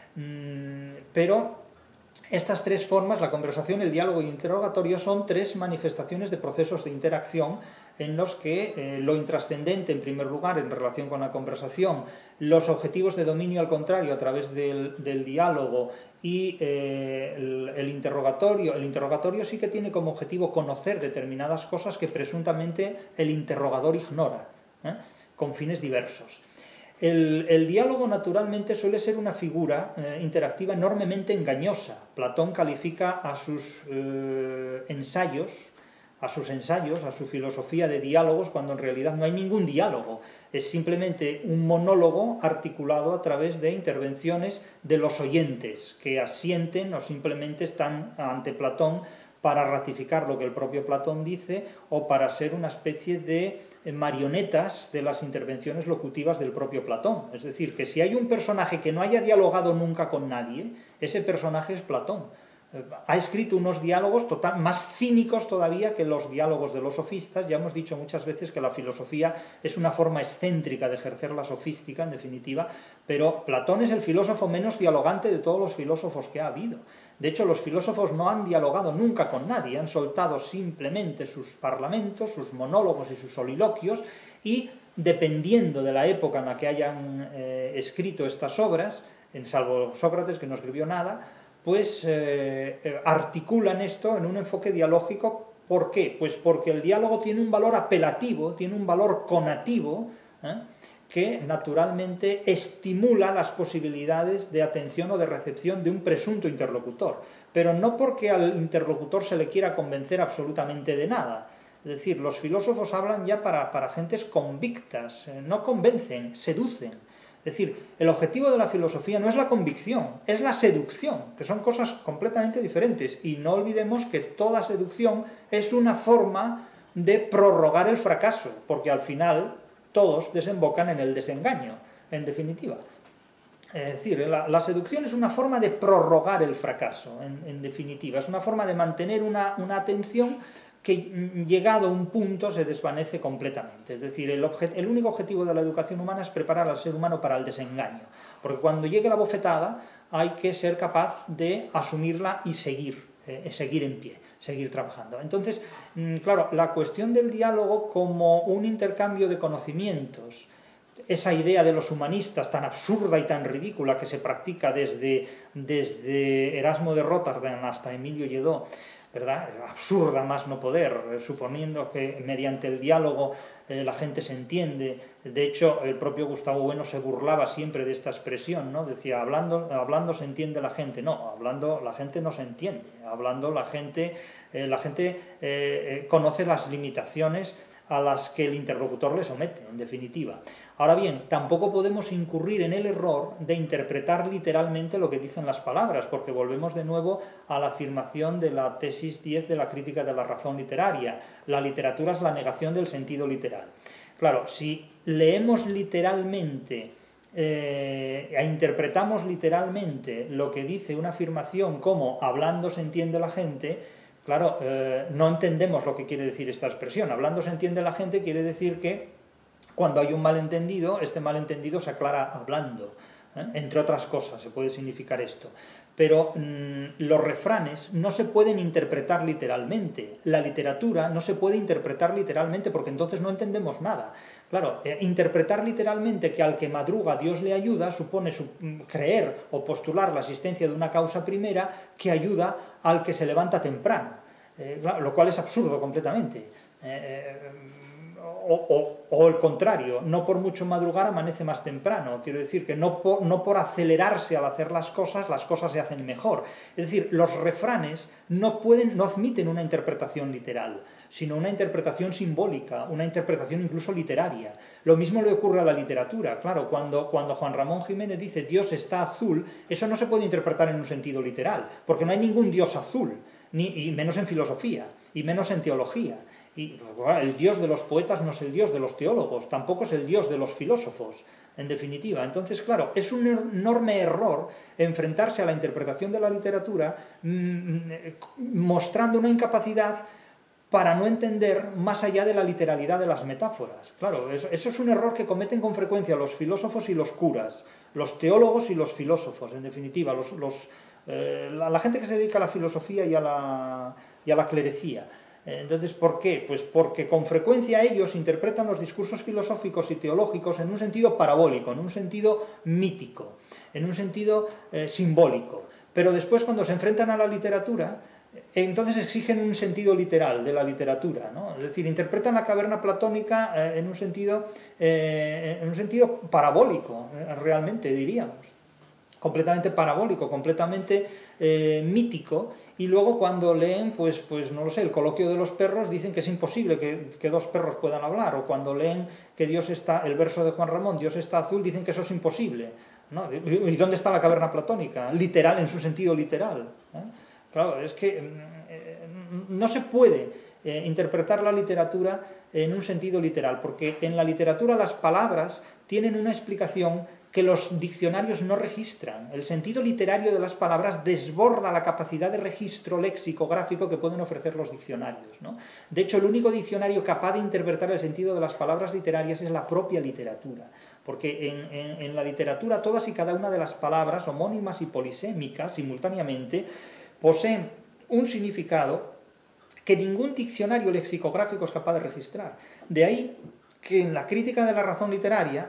Mm, pero estas tres formas, la conversación, el diálogo y el interrogatorio, son tres manifestaciones de procesos de interacción en los que eh, lo intrascendente, en primer lugar, en relación con la conversación, los objetivos de dominio, al contrario, a través del, del diálogo y eh, el, el interrogatorio. El interrogatorio sí que tiene como objetivo conocer determinadas cosas que presuntamente el interrogador ignora, ¿eh? con fines diversos. El, el diálogo, naturalmente, suele ser una figura eh, interactiva enormemente engañosa. Platón califica a sus eh, ensayos, a sus ensayos, a su filosofía de diálogos, cuando en realidad no hay ningún diálogo. Es simplemente un monólogo articulado a través de intervenciones de los oyentes, que asienten o simplemente están ante Platón para ratificar lo que el propio Platón dice o para ser una especie de marionetas de las intervenciones locutivas del propio Platón. Es decir, que si hay un personaje que no haya dialogado nunca con nadie, ese personaje es Platón. Ha escrito unos diálogos total, más cínicos todavía que los diálogos de los sofistas. Ya hemos dicho muchas veces que la filosofía es una forma excéntrica de ejercer la sofística, en definitiva, pero Platón es el filósofo menos dialogante de todos los filósofos que ha habido. De hecho, los filósofos no han dialogado nunca con nadie, han soltado simplemente sus parlamentos, sus monólogos y sus soliloquios, y dependiendo de la época en la que hayan eh, escrito estas obras, en salvo Sócrates, que no escribió nada, pues eh, articulan esto en un enfoque dialógico. ¿Por qué? Pues porque el diálogo tiene un valor apelativo, tiene un valor conativo, ¿eh? que naturalmente estimula las posibilidades de atención o de recepción de un presunto interlocutor, pero no porque al interlocutor se le quiera convencer absolutamente de nada. Es decir, los filósofos hablan ya para, para gentes convictas, eh, no convencen, seducen. Es decir, el objetivo de la filosofía no es la convicción, es la seducción, que son cosas completamente diferentes. Y no olvidemos que toda seducción es una forma de prorrogar el fracaso, porque al final todos desembocan en el desengaño, en definitiva. Es decir, la, la seducción es una forma de prorrogar el fracaso, en, en definitiva. Es una forma de mantener una, una atención que, llegado a un punto, se desvanece completamente. Es decir, el, el único objetivo de la educación humana es preparar al ser humano para el desengaño. Porque cuando llegue la bofetada, hay que ser capaz de asumirla y seguir, eh, seguir en pie, seguir trabajando. Entonces, claro, la cuestión del diálogo como un intercambio de conocimientos, esa idea de los humanistas tan absurda y tan ridícula que se practica desde, desde Erasmo de Róterdam hasta Emilio Lledó, ¿verdad? Absurda más no poder, suponiendo que mediante el diálogo eh, la gente se entiende. De hecho, el propio Gustavo Bueno se burlaba siempre de esta expresión, ¿no? Decía, hablando, hablando se entiende la gente. No, hablando la gente no se entiende. Hablando la gente, eh, la gente eh, conoce las limitaciones a las que el interlocutor le somete, en definitiva. Ahora bien, tampoco podemos incurrir en el error de interpretar literalmente lo que dicen las palabras, porque volvemos de nuevo a la afirmación de la tesis diez de la crítica de la razón literaria. La literatura es la negación del sentido literal. Claro, si leemos literalmente eh, e interpretamos literalmente lo que dice una afirmación como hablando se entiende la gente, claro, eh, no entendemos lo que quiere decir esta expresión. Hablando se entiende la gente quiere decir que cuando hay un malentendido, este malentendido se aclara hablando, ¿eh? Entre otras cosas, se puede significar esto. Pero mmm, los refranes no se pueden interpretar literalmente. La literatura no se puede interpretar literalmente porque entonces no entendemos nada. Claro, eh, interpretar literalmente que al que madruga Dios le ayuda supone su, creer o postular la existencia de una causa primera que ayuda al que se levanta temprano, eh, claro, lo cual es absurdo completamente. Eh, o, o el contrario, no por mucho madrugar amanece más temprano. Quiero decir que no por, no por acelerarse al hacer las cosas, las cosas se hacen mejor. Es decir, los refranes no, pueden, no admiten una interpretación literal, sino una interpretación simbólica, una interpretación incluso literaria. Lo mismo le ocurre a la literatura. Claro, cuando, cuando Juan Ramón Jiménez dice Dios está azul, eso no se puede interpretar en un sentido literal, porque no hay ningún Dios azul, ni, y menos en filosofía, y menos en teología. Y el Dios de los poetas no es el Dios de los teólogos, tampoco es el Dios de los filósofos, en definitiva. Entonces, claro, es un enorme error enfrentarse a la interpretación de la literatura mmm, mostrando una incapacidad para no entender más allá de la literalidad de las metáforas. Claro, eso, eso es un error que cometen con frecuencia los filósofos y los curas, los teólogos y los filósofos, en definitiva, los, los, eh, la, la gente que se dedica a la filosofía y a la, y a la clerecía. Entonces, ¿por qué? Pues porque con frecuencia ellos interpretan los discursos filosóficos y teológicos en un sentido parabólico, en un sentido mítico, en un sentido eh, simbólico. Pero después, cuando se enfrentan a la literatura, entonces exigen un sentido literal de la literatura, ¿no? Es decir, interpretan la caverna platónica eh, en, un sentido, eh, en un sentido parabólico, eh, realmente diríamos. Completamente parabólico, completamente eh, mítico, y luego cuando leen, pues, pues no lo sé, el coloquio de los perros, dicen que es imposible que, que dos perros puedan hablar, o cuando leen que Dios está, el verso de Juan Ramón, Dios está azul, dicen que eso es imposible, ¿no? ¿Y dónde está la caverna platónica? Literal, en su sentido literal, ¿eh? Claro, es que eh, no se puede eh, interpretar la literatura en un sentido literal, porque en la literatura las palabras tienen una explicación que los diccionarios no registran. El sentido literario de las palabras desborda la capacidad de registro léxico-gráfico que pueden ofrecer los diccionarios, ¿no? De hecho, el único diccionario capaz de interpretar el sentido de las palabras literarias es la propia literatura, porque en, en, en la literatura todas y cada una de las palabras, homónimas y polisémicas, simultáneamente, poseen un significado que ningún diccionario lexicográfico es capaz de registrar. De ahí que en la crítica de la razón literaria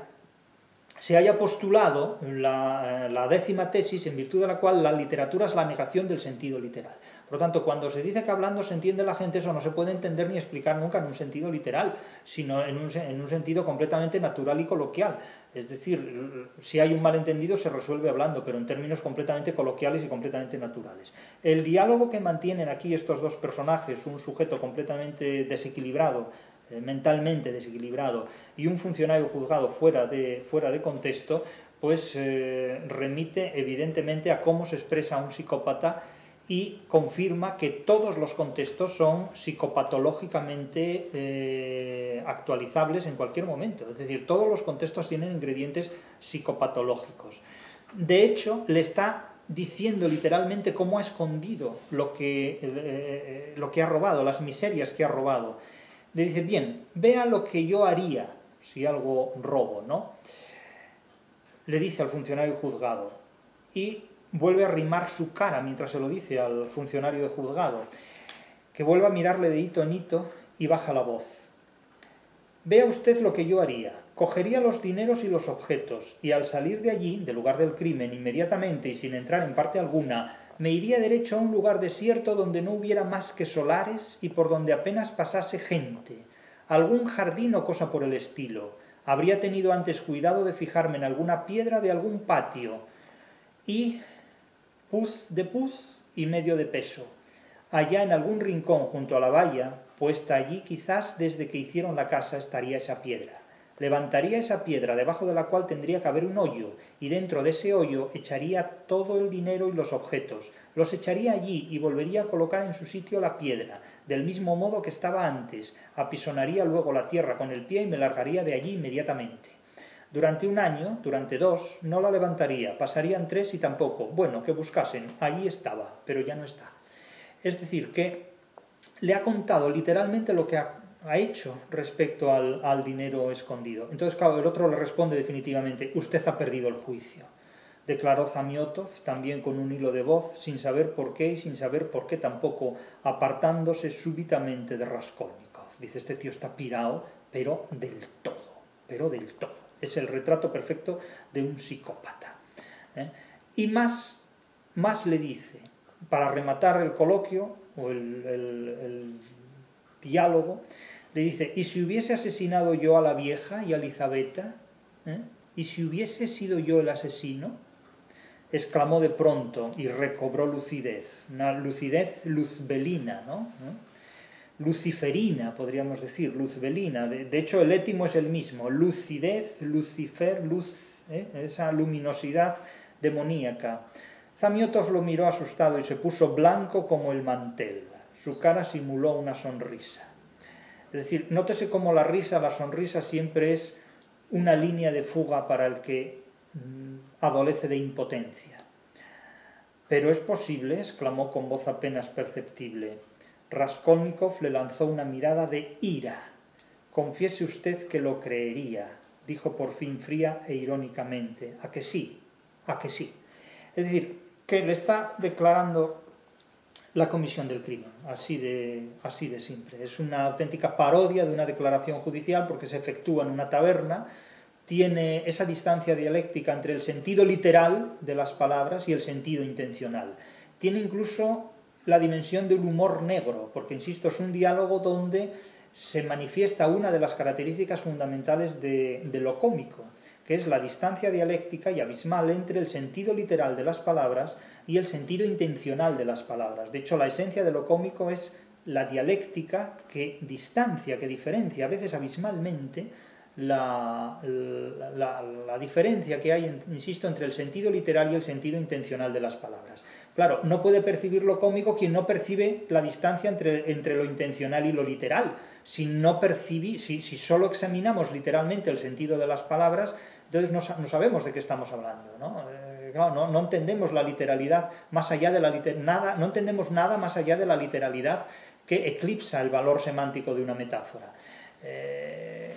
se haya postulado la, la décima tesis en virtud de la cual la literatura es la negación del sentido literal. Por lo tanto, cuando se dice que hablando se entiende la gente, eso no se puede entender ni explicar nunca en un sentido literal, sino en un, en un sentido completamente natural y coloquial. Es decir, si hay un malentendido se resuelve hablando, pero en términos completamente coloquiales y completamente naturales. El diálogo que mantienen aquí estos dos personajes, un sujeto completamente desequilibrado, mentalmente desequilibrado, y un funcionario juzgado fuera de, fuera de contexto, pues eh, remite evidentemente a cómo se expresa un psicópata y confirma que todos los contextos son psicopatológicamente eh, actualizables en cualquier momento. Es decir, todos los contextos tienen ingredientes psicopatológicos. De hecho, le está diciendo literalmente cómo ha escondido lo que, eh, lo que ha robado, las miserias que ha robado. Le dice, bien, vea lo que yo haría si algo robo, ¿no? Le dice al funcionario juzgado, y vuelve a arrimar su cara mientras se lo dice al funcionario de juzgado, que vuelve a mirarle de hito en hito y baja la voz. Vea usted lo que yo haría. Cogería los dineros y los objetos, y al salir de allí, del lugar del crimen, inmediatamente y sin entrar en parte alguna, me iría derecho a un lugar desierto donde no hubiera más que solares y por donde apenas pasase gente, algún jardín o cosa por el estilo. Habría tenido antes cuidado de fijarme en alguna piedra de algún patio, y puz de puz y medio de peso. Allá en algún rincón junto a la valla, puesta allí quizás desde que hicieron la casa, estaría esa piedra. Levantaría esa piedra debajo de la cual tendría que haber un hoyo, y dentro de ese hoyo echaría todo el dinero y los objetos. Los echaría allí y volvería a colocar en su sitio la piedra, del mismo modo que estaba antes. Apisonaría luego la tierra con el pie y me largaría de allí inmediatamente. Durante un año, durante dos, no la levantaría, pasarían tres y tampoco. Bueno, que buscasen, allí estaba, pero ya no está. Es decir, que le ha contado literalmente lo que ha ha hecho respecto al, al dinero escondido. Entonces, claro, el otro le responde definitivamente, usted ha perdido el juicio. Declaró Zamiotov, también con un hilo de voz, sin saber por qué y sin saber por qué tampoco, apartándose súbitamente de Raskolnikov. Dice, este tío está pirado, pero del todo, pero del todo. Es el retrato perfecto de un psicópata. ¿eh? Y más, más le dice, para rematar el coloquio, o el, el, el diálogo, Le dice, ¿y si hubiese asesinado yo a la vieja y a Elizabeta? ¿Eh? ¿Y si hubiese sido yo el asesino? Exclamó de pronto y recobró lucidez, una lucidez luzbelina, ¿no? ¿Eh? Luciferina, podríamos decir, luzbelina. De, de hecho, el étimo es el mismo, lucidez, lucifer, luz, ¿eh? Esa luminosidad demoníaca. Zamiotov lo miró asustado y se puso blanco como el mantel. Su cara simuló una sonrisa. Es decir, nótese cómo la risa, la sonrisa siempre es una línea de fuga para el que mmm, adolece de impotencia. Pero es posible, exclamó con voz apenas perceptible. Raskolnikov le lanzó una mirada de ira. Confiese usted que lo creería, dijo por fin fría e irónicamente. ¿A que sí? ¿A que sí? Es decir, que le está declarando la comisión del crimen, así de, así de simple. Es una auténtica parodia de una declaración judicial porque se efectúa en una taberna, tiene esa distancia dialéctica entre el sentido literal de las palabras y el sentido intencional. Tiene incluso la dimensión del humor negro, porque, insisto, es un diálogo donde se manifiesta una de las características fundamentales de, de lo cómico, que es la distancia dialéctica y abismal entre el sentido literal de las palabras y el sentido intencional de las palabras. De hecho, la esencia de lo cómico es la dialéctica que distancia, que diferencia, a veces abismalmente, la, la, la, la diferencia que hay, insisto, entre el sentido literal y el sentido intencional de las palabras. Claro, no puede percibir lo cómico quien no percibe la distancia entre, entre lo intencional y lo literal. Si, no percibi, si, si solo examinamos literalmente el sentido de las palabras, entonces no, no sabemos de qué estamos hablando, ¿no? Eh, claro, no, no entendemos la literalidad más allá de la liter, nada, no entendemos nada más allá de la literalidad que eclipsa el valor semántico de una metáfora. Eh,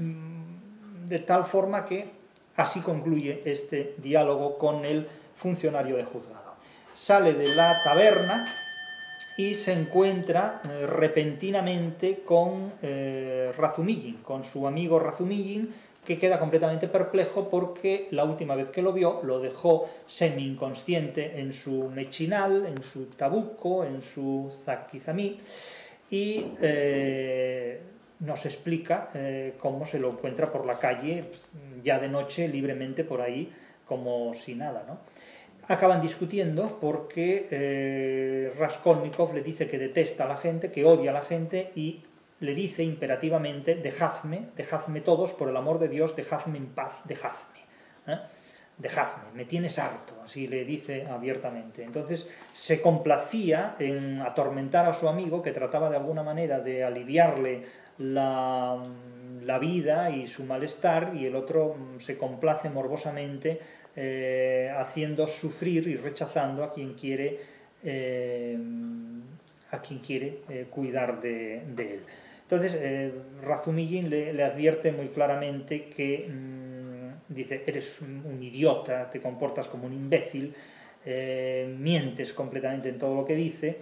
de tal forma que así concluye este diálogo con el funcionario de juzgado. Sale de la taberna y se encuentra eh, repentinamente con eh, Razumigin, con su amigo Razumigin, que queda completamente perplejo porque la última vez que lo vio lo dejó semi-inconsciente en su mechinal, en su tabuco, en su zakizami, y eh, nos explica eh, cómo se lo encuentra por la calle, ya de noche, libremente por ahí, como si nada, ¿no? Acaban discutiendo porque eh, Raskolnikov le dice que detesta a la gente, que odia a la gente, y le dice imperativamente, dejadme, dejadme todos, por el amor de Dios, dejadme en paz, dejadme, ¿eh? Dejadme, me tienes harto, así le dice abiertamente. Entonces se complacía en atormentar a su amigo, que trataba de alguna manera de aliviarle la, la vida y su malestar, y el otro se complace morbosamente eh, haciendo sufrir y rechazando a quien quiere, eh, a quien quiere eh, cuidar de, de él. Entonces eh, Razumigin le, le advierte muy claramente que mmm, dice, eres un, un idiota, te comportas como un imbécil, eh, mientes completamente en todo lo que dice,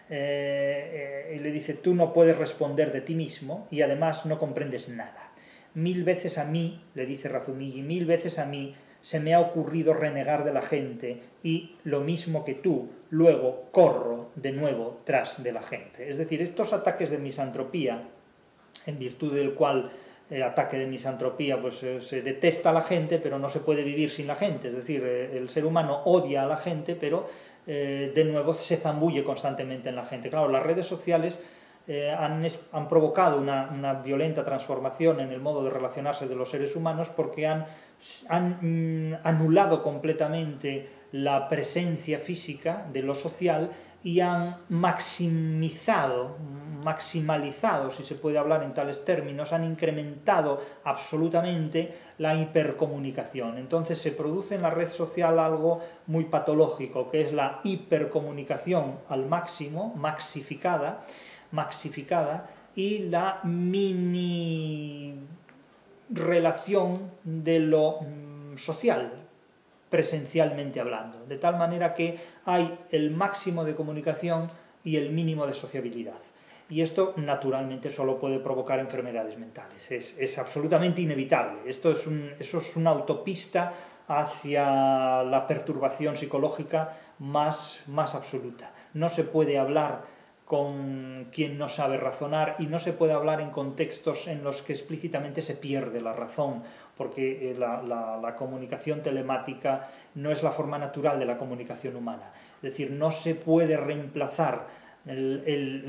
eh, eh, y le dice, tú no puedes responder de ti mismo y además no comprendes nada. Mil veces a mí, le dice Razumigin, mil veces a mí se me ha ocurrido renegar de la gente y lo mismo que tú, luego corro de nuevo tras de la gente. Es decir, estos ataques de misantropía, en virtud del cual eh, ataque de misantropía, pues eh, se detesta a la gente, pero no se puede vivir sin la gente. Es decir, eh, el ser humano odia a la gente, pero eh, de nuevo se zambulle constantemente en la gente. Claro, las redes sociales eh, han, han provocado una, una violenta transformación en el modo de relacionarse de los seres humanos porque han han mm, anulado completamente la presencia física de lo social y han maximizado, maximalizado, si se puede hablar en tales términos, han incrementado absolutamente la hipercomunicación. Entonces se produce en la red social algo muy patológico, que es la hipercomunicación al máximo, maxificada, maxificada, y la mini relación de lo social, presencialmente hablando, de tal manera que hay el máximo de comunicación y el mínimo de sociabilidad. Y esto naturalmente solo puede provocar enfermedades mentales, es, es absolutamente inevitable. Esto es un, eso es una autopista hacia la perturbación psicológica más, más absoluta. No se puede hablar con quien no sabe razonar, y no se puede hablar en contextos en los que explícitamente se pierde la razón, porque la, la, la comunicación telemática no es la forma natural de la comunicación humana. Es decir, no se puede reemplazar el,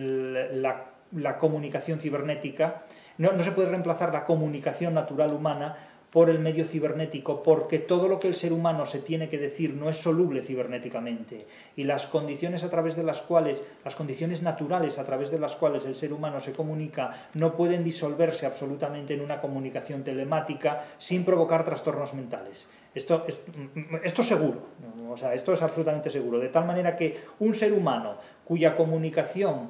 el, la, la comunicación cibernética, no, no se puede reemplazar la comunicación natural humana por el medio cibernético, porque todo lo que el ser humano se tiene que decir no es soluble cibernéticamente, y las condiciones a través de las cuales, las condiciones naturales a través de las cuales el ser humano se comunica no pueden disolverse absolutamente en una comunicación telemática sin provocar trastornos mentales. Esto, esto es seguro, o sea, esto es absolutamente seguro, de tal manera que un ser humano cuya comunicación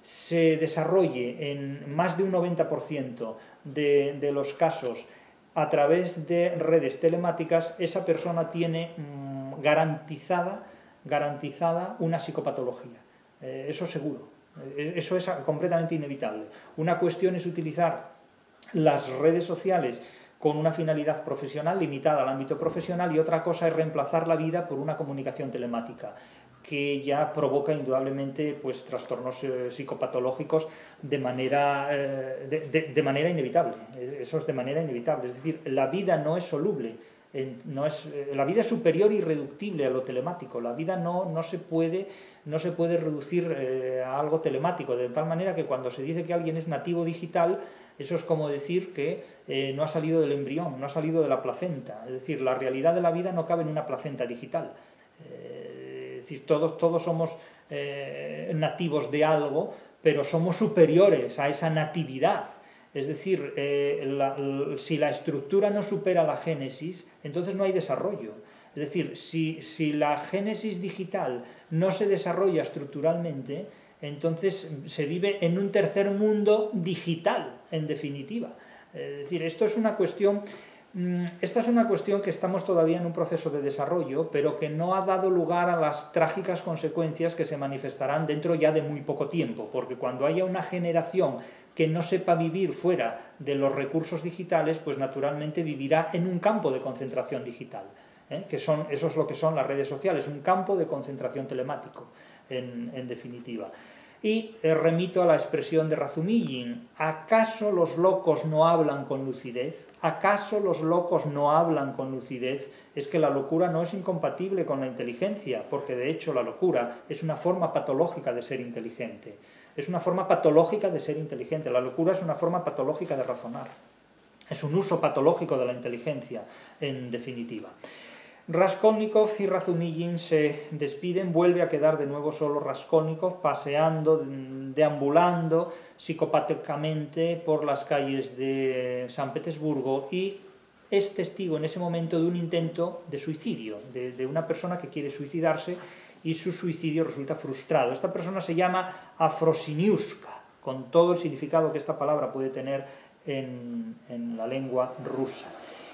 se desarrolle en más de un noventa por ciento de, de los casos a través de redes telemáticas, esa persona tiene mmm, garantizada, garantizada una psicopatología. Eh, eso seguro, eh, eso es completamente inevitable. Una cuestión es utilizar las redes sociales con una finalidad profesional limitada al ámbito profesional, y otra cosa es reemplazar la vida por una comunicación telemática, que ya provoca indudablemente pues, trastornos eh, psicopatológicos de manera, eh, de, de, de manera inevitable. Eso es de manera inevitable. Es decir, la vida no es soluble, en, no es, eh, la vida es superior e irreductible a lo telemático. La vida no, no, se, puede, no se puede reducir eh, a algo telemático, de tal manera que cuando se dice que alguien es nativo digital, eso es como decir que eh, no ha salido del embrión, no ha salido de la placenta. Es decir, la realidad de la vida no cabe en una placenta digital. Eh, Es decir, todos, todos somos eh, nativos de algo, pero somos superiores a esa natividad. Es decir, eh, la, la, si la estructura no supera la génesis, entonces no hay desarrollo. Es decir, si, si la génesis digital no se desarrolla estructuralmente, entonces se vive en un tercer mundo digital, en definitiva. Es decir, esto es una cuestión... Esta es una cuestión que estamos todavía en un proceso de desarrollo, pero que no ha dado lugar a las trágicas consecuencias que se manifestarán dentro ya de muy poco tiempo, porque cuando haya una generación que no sepa vivir fuera de los recursos digitales, pues naturalmente vivirá en un campo de concentración digital, ¿eh? que son, eso es lo que son las redes sociales, un campo de concentración telemático, en, en definitiva. Y eh, remito a la expresión de Razumillin: ¿acaso los locos no hablan con lucidez? ¿Acaso los locos no hablan con lucidez? Es que la locura no es incompatible con la inteligencia, porque de hecho la locura es una forma patológica de ser inteligente. Es una forma patológica de ser inteligente. La locura es una forma patológica de razonar. Es un uso patológico de la inteligencia, en definitiva. Raskolnikov y Razumillin se despiden, vuelve a quedar de nuevo solo Raskolnikov, paseando, deambulando psicopáticamente por las calles de San Petersburgo, y es testigo en ese momento de un intento de suicidio, de, de una persona que quiere suicidarse, y su suicidio resulta frustrado. Esta persona se llama Afrosiniuska, con todo el significado que esta palabra puede tener en, en la lengua rusa.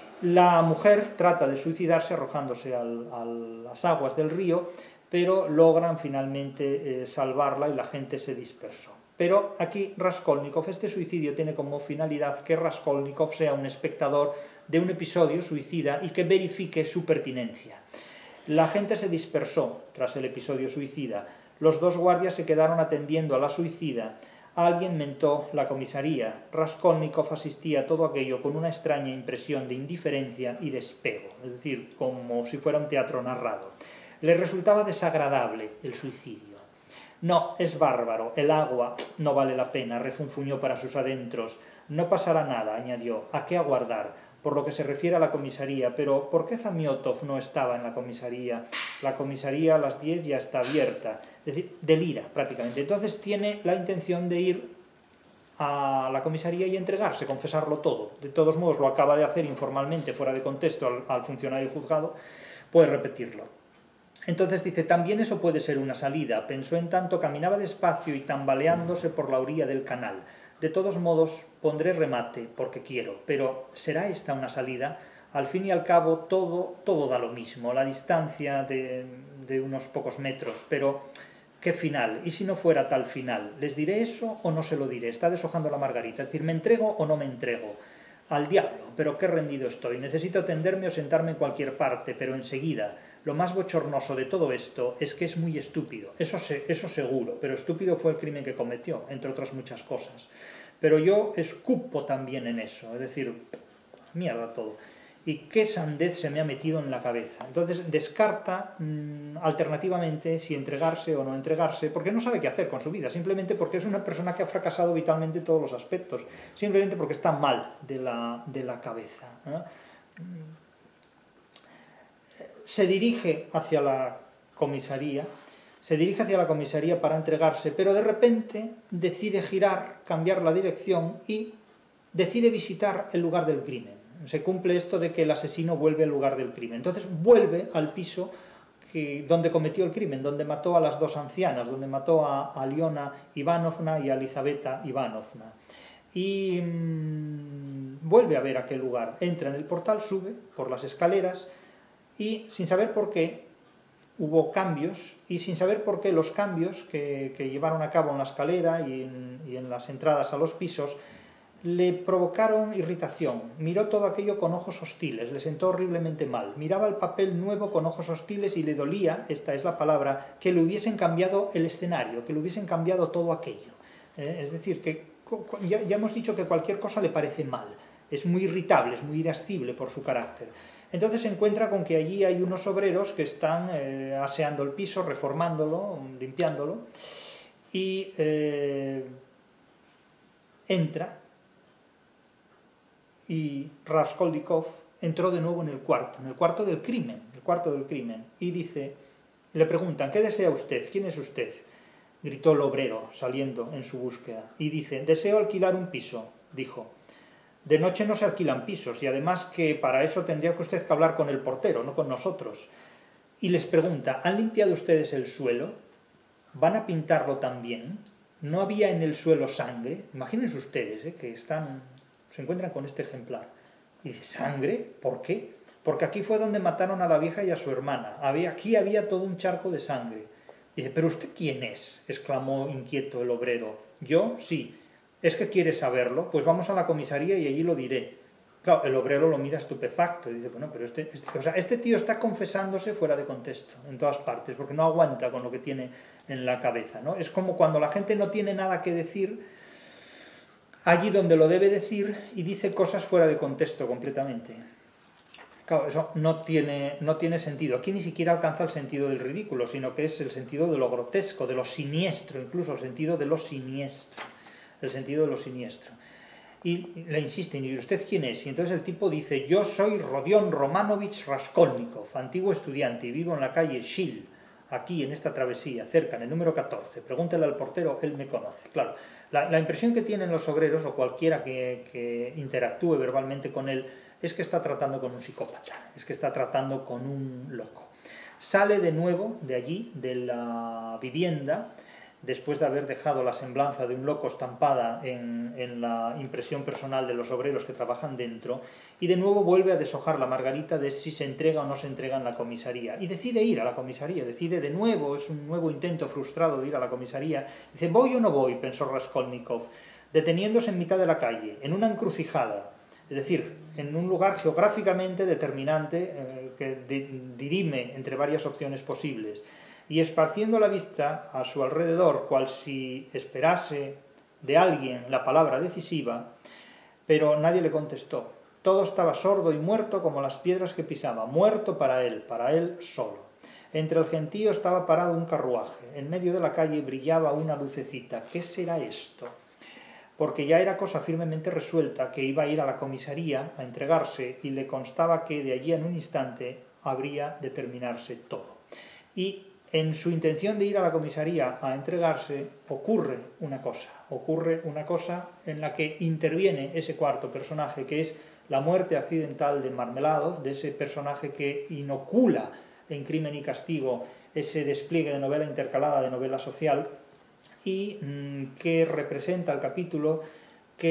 La mujer trata de suicidarse arrojándose al, a las aguas del río, pero logran finalmente eh, salvarla y la gente se dispersó. Pero aquí Raskolnikov, este suicidio tiene como finalidad que Raskolnikov sea un espectador de un episodio suicida y que verifique su pertinencia. La gente se dispersó tras el episodio suicida. Los dos guardias se quedaron atendiendo a la suicida. Alguien mentó la comisaría. Raskolnikov asistía a todo aquello con una extraña impresión de indiferencia y despego, es decir, como si fuera un teatro narrado. Le resultaba desagradable el suicidio. No, es bárbaro, el agua no vale la pena, refunfuñó para sus adentros. No pasará nada, añadió. ¿A qué aguardar? Por lo que se refiere a la comisaría, pero ¿por qué Zamiotov no estaba en la comisaría? La comisaría a las diez ya está abierta. Es decir, delira prácticamente. Entonces tiene la intención de ir a la comisaría y entregarse, confesarlo todo. De todos modos lo acaba de hacer informalmente, fuera de contexto, al, al funcionario juzgado, puede repetirlo. Entonces dice, también eso puede ser una salida. Pensó en tanto, caminaba despacio y tambaleándose por la orilla del canal. De todos modos, pondré remate, porque quiero, pero ¿será esta una salida? Al fin y al cabo, todo, todo da lo mismo, la distancia de, de unos pocos metros, pero ¿qué final? ¿Y si no fuera tal final? ¿Les diré eso o no se lo diré? Está deshojando la margarita, es decir, ¿me entrego o no me entrego? Al diablo, pero qué rendido estoy, necesito tenderme o sentarme en cualquier parte, pero enseguida. lo más bochornoso de todo esto es que es muy estúpido, eso, se, eso seguro, pero estúpido fue el crimen que cometió, entre otras muchas cosas. Pero yo escupo también en eso, es decir, mierda todo. ¿Y qué sandez se me ha metido en la cabeza? Entonces descarta mmm, alternativamente si entregarse o no entregarse, porque no sabe qué hacer con su vida, simplemente porque es una persona que ha fracasado vitalmente en todos los aspectos, simplemente porque está mal de la, de la cabeza, ¿no? Se dirige hacia la comisaría, se dirige hacia la comisaría para entregarse, pero de repente decide girar, cambiar la dirección y decide visitar el lugar del crimen. Se cumple esto de que el asesino vuelve al lugar del crimen. Entonces vuelve al piso que, donde cometió el crimen, donde mató a las dos ancianas, donde mató a Aliona Ivanovna y a Elizaveta Ivanovna. Y mmm, vuelve a ver aquel lugar. Entra en el portal, sube por las escaleras y sin saber por qué hubo cambios y sin saber por qué los cambios que, que llevaron a cabo en la escalera y en, y en las entradas a los pisos le provocaron irritación, miró todo aquello con ojos hostiles, le sentó horriblemente mal, miraba el papel nuevo con ojos hostiles y le dolía, esta es la palabra, que le hubiesen cambiado el escenario, que le hubiesen cambiado todo aquello. Eh, es decir, que ya, ya hemos dicho que cualquier cosa le parece mal, es muy irritable, es muy irascible por su carácter. Entonces se encuentra con que allí hay unos obreros que están eh, aseando el piso, reformándolo, limpiándolo, y eh, entra. Y Raskolnikov entró de nuevo en el cuarto, en el cuarto del crimen, el cuarto del crimen, y dice, le preguntan, ¿qué desea usted? ¿Quién es usted? Gritó el obrero, saliendo en su búsqueda, y dice, deseo alquilar un piso, dijo. De noche no se alquilan pisos, y además que para eso tendría que usted que hablar con el portero, no con nosotros. Y les pregunta, ¿han limpiado ustedes el suelo? ¿Van a pintarlo también? ¿No había en el suelo sangre? Imagínense ustedes, ¿eh? que están... se encuentran con este ejemplar. Y dice, ¿sangre? ¿Por qué? Porque aquí fue donde mataron a la vieja y a su hermana. Había, aquí había todo un charco de sangre. Dice, ¿pero usted quién es? Exclamó inquieto el obrero. ¿Yo? Sí. ¿Es que quiere saberlo? Pues vamos a la comisaría y allí lo diré. Claro, el obrero lo mira estupefacto y dice, bueno, pero este, este, o sea, este tío está confesándose fuera de contexto, en todas partes, porque no aguanta con lo que tiene en la cabeza, ¿no? Es como cuando la gente no tiene nada que decir allí donde lo debe decir y dice cosas fuera de contexto completamente. Claro, eso no tiene, no tiene sentido. Aquí ni siquiera alcanza el sentido del ridículo, sino que es el sentido de lo grotesco, de lo siniestro, incluso el sentido de lo siniestro. El sentido de lo siniestro. Y le insisten, ¿y usted quién es? Y entonces el tipo dice, yo soy Rodion Romanovich Raskolnikov, antiguo estudiante, y vivo en la calle Shil, aquí en esta travesía, cerca, en el número catorce. Pregúntele al portero, él me conoce. Claro, la, la impresión que tienen los obreros, o cualquiera que, que interactúe verbalmente con él, es que está tratando con un psicópata, es que está tratando con un loco. Sale de nuevo de allí, de la vivienda, después de haber dejado la semblanza de un loco estampada en, en la impresión personal de los obreros que trabajan dentro, y de nuevo vuelve a deshojar la margarita de si se entrega o no se entrega en la comisaría. Y decide ir a la comisaría, decide de nuevo, es un nuevo intento frustrado de ir a la comisaría. Dice, ¿voy o no voy?, pensó Raskolnikov, deteniéndose en mitad de la calle, en una encrucijada, es decir, en un lugar geográficamente determinante eh, que dirime entre varias opciones posibles, y esparciendo la vista a su alrededor, cual si esperase de alguien la palabra decisiva, pero nadie le contestó. Todo estaba sordo y muerto como las piedras que pisaba, muerto para él, para él solo. Entre el gentío estaba parado un carruaje, en medio de la calle brillaba una lucecita. ¿Qué será esto? Porque ya era cosa firmemente resuelta que iba a ir a la comisaría a entregarse y le constaba que de allí en un instante habría de terminarse todo. Y en su intención de ir a la comisaría a entregarse, ocurre una cosa, ocurre una cosa en la que interviene ese cuarto personaje, que es la muerte accidental de Marmeladov, de ese personaje que inocula en Crimen y Castigo ese despliegue de novela intercalada de novela social y mmm, que representa el capítulo que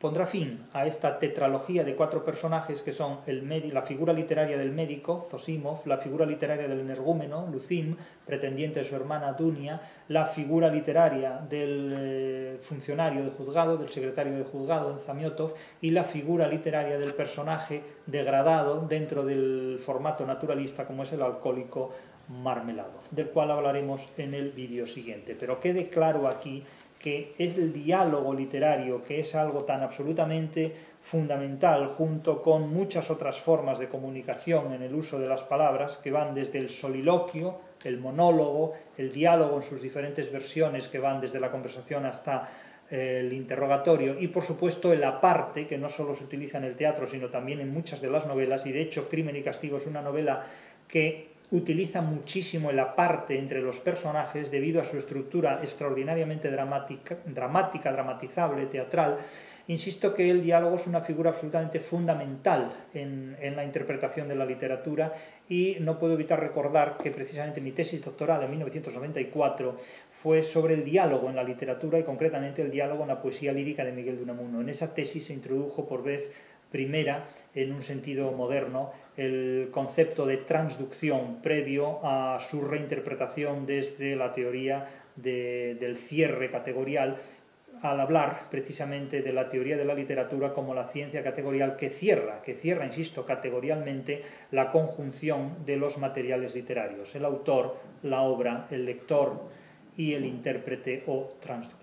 pondrá fin a esta tetralogía de cuatro personajes que son el la figura literaria del médico, Zosímov, la figura literaria del energúmeno, Luzim, pretendiente de su hermana Dunia, la figura literaria del eh, funcionario de juzgado, del secretario de juzgado, Zamiotov, y la figura literaria del personaje degradado dentro del formato naturalista como es el alcohólico Marmeladov, del cual hablaremos en el vídeo siguiente. Pero quede claro aquí que es el diálogo literario, que es algo tan absolutamente fundamental, junto con muchas otras formas de comunicación en el uso de las palabras, que van desde el soliloquio, el monólogo, el diálogo en sus diferentes versiones, que van desde la conversación hasta eh, el interrogatorio, y por supuesto el aparte, que no solo se utiliza en el teatro, sino también en muchas de las novelas, y de hecho Crimen y Castigo es una novela que utiliza muchísimo el aparte entre los personajes debido a su estructura extraordinariamente dramática, dramática, dramatizable, teatral. Insisto que el diálogo es una figura absolutamente fundamental en, en la interpretación de la literatura, y no puedo evitar recordar que precisamente mi tesis doctoral en mil novecientos noventa y cuatro fue sobre el diálogo en la literatura, y concretamente el diálogo en la poesía lírica de Miguel de Unamuno. En esa tesis se introdujo por vez primera, en un sentido moderno, el concepto de transducción previo a su reinterpretación desde la teoría de, del cierre categorial, al hablar precisamente de la teoría de la literatura como la ciencia categorial que cierra, que cierra, insisto, categorialmente la conjunción de los materiales literarios, el autor, la obra, el lector y el intérprete o transductor.